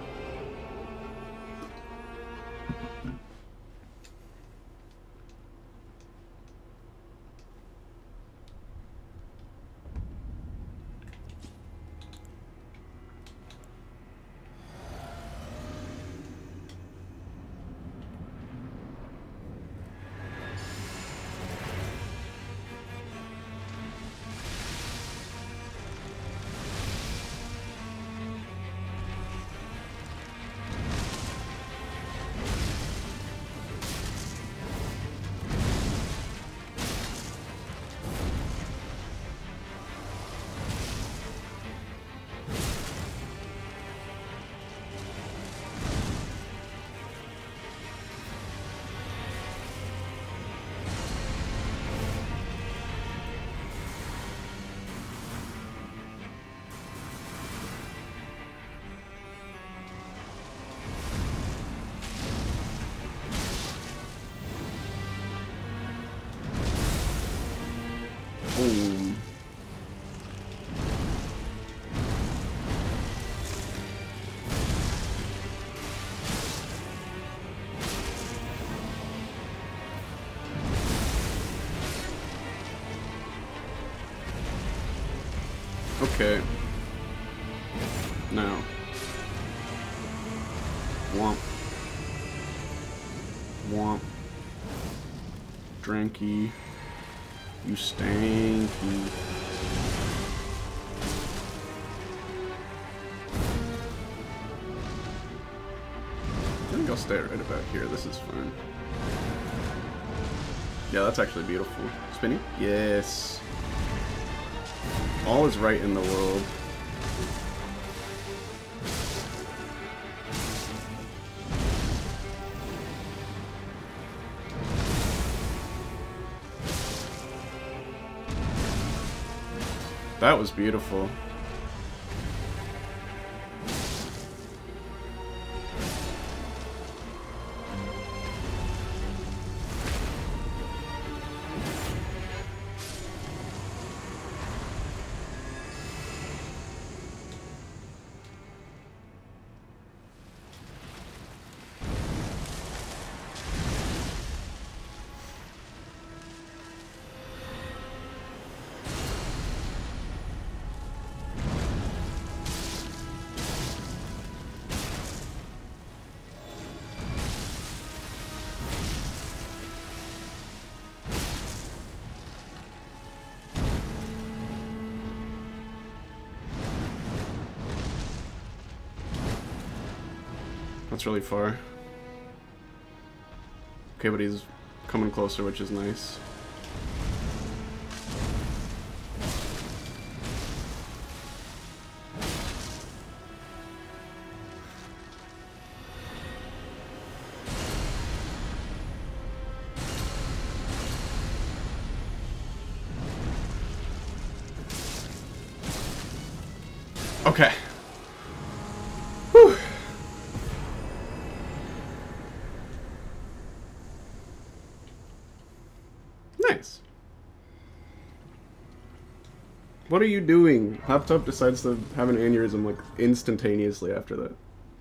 Boom. Okay. Now. Womp. Womp. Dranky. You stanky. I think I'll stay right about here. This is fine. Yeah, that's actually beautiful. Spinny? Yes. All is right in the world. That was beautiful. That's really far. Okay, but he's coming closer, which is nice. Okay. Whew. Nice. What are you doing? Laptop decides to have an aneurysm like instantaneously after that.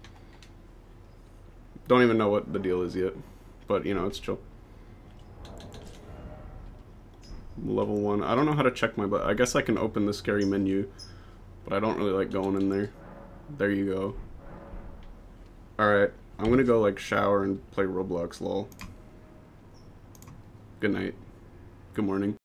Don't even know what the deal is yet, but you know, it's chill. Level 1. I don't know how to check my butt. I guess I can open the scary menu, but I don't really like going in there. There you go. Alright, I'm gonna go like shower and play Roblox, lol. Good night. Good morning.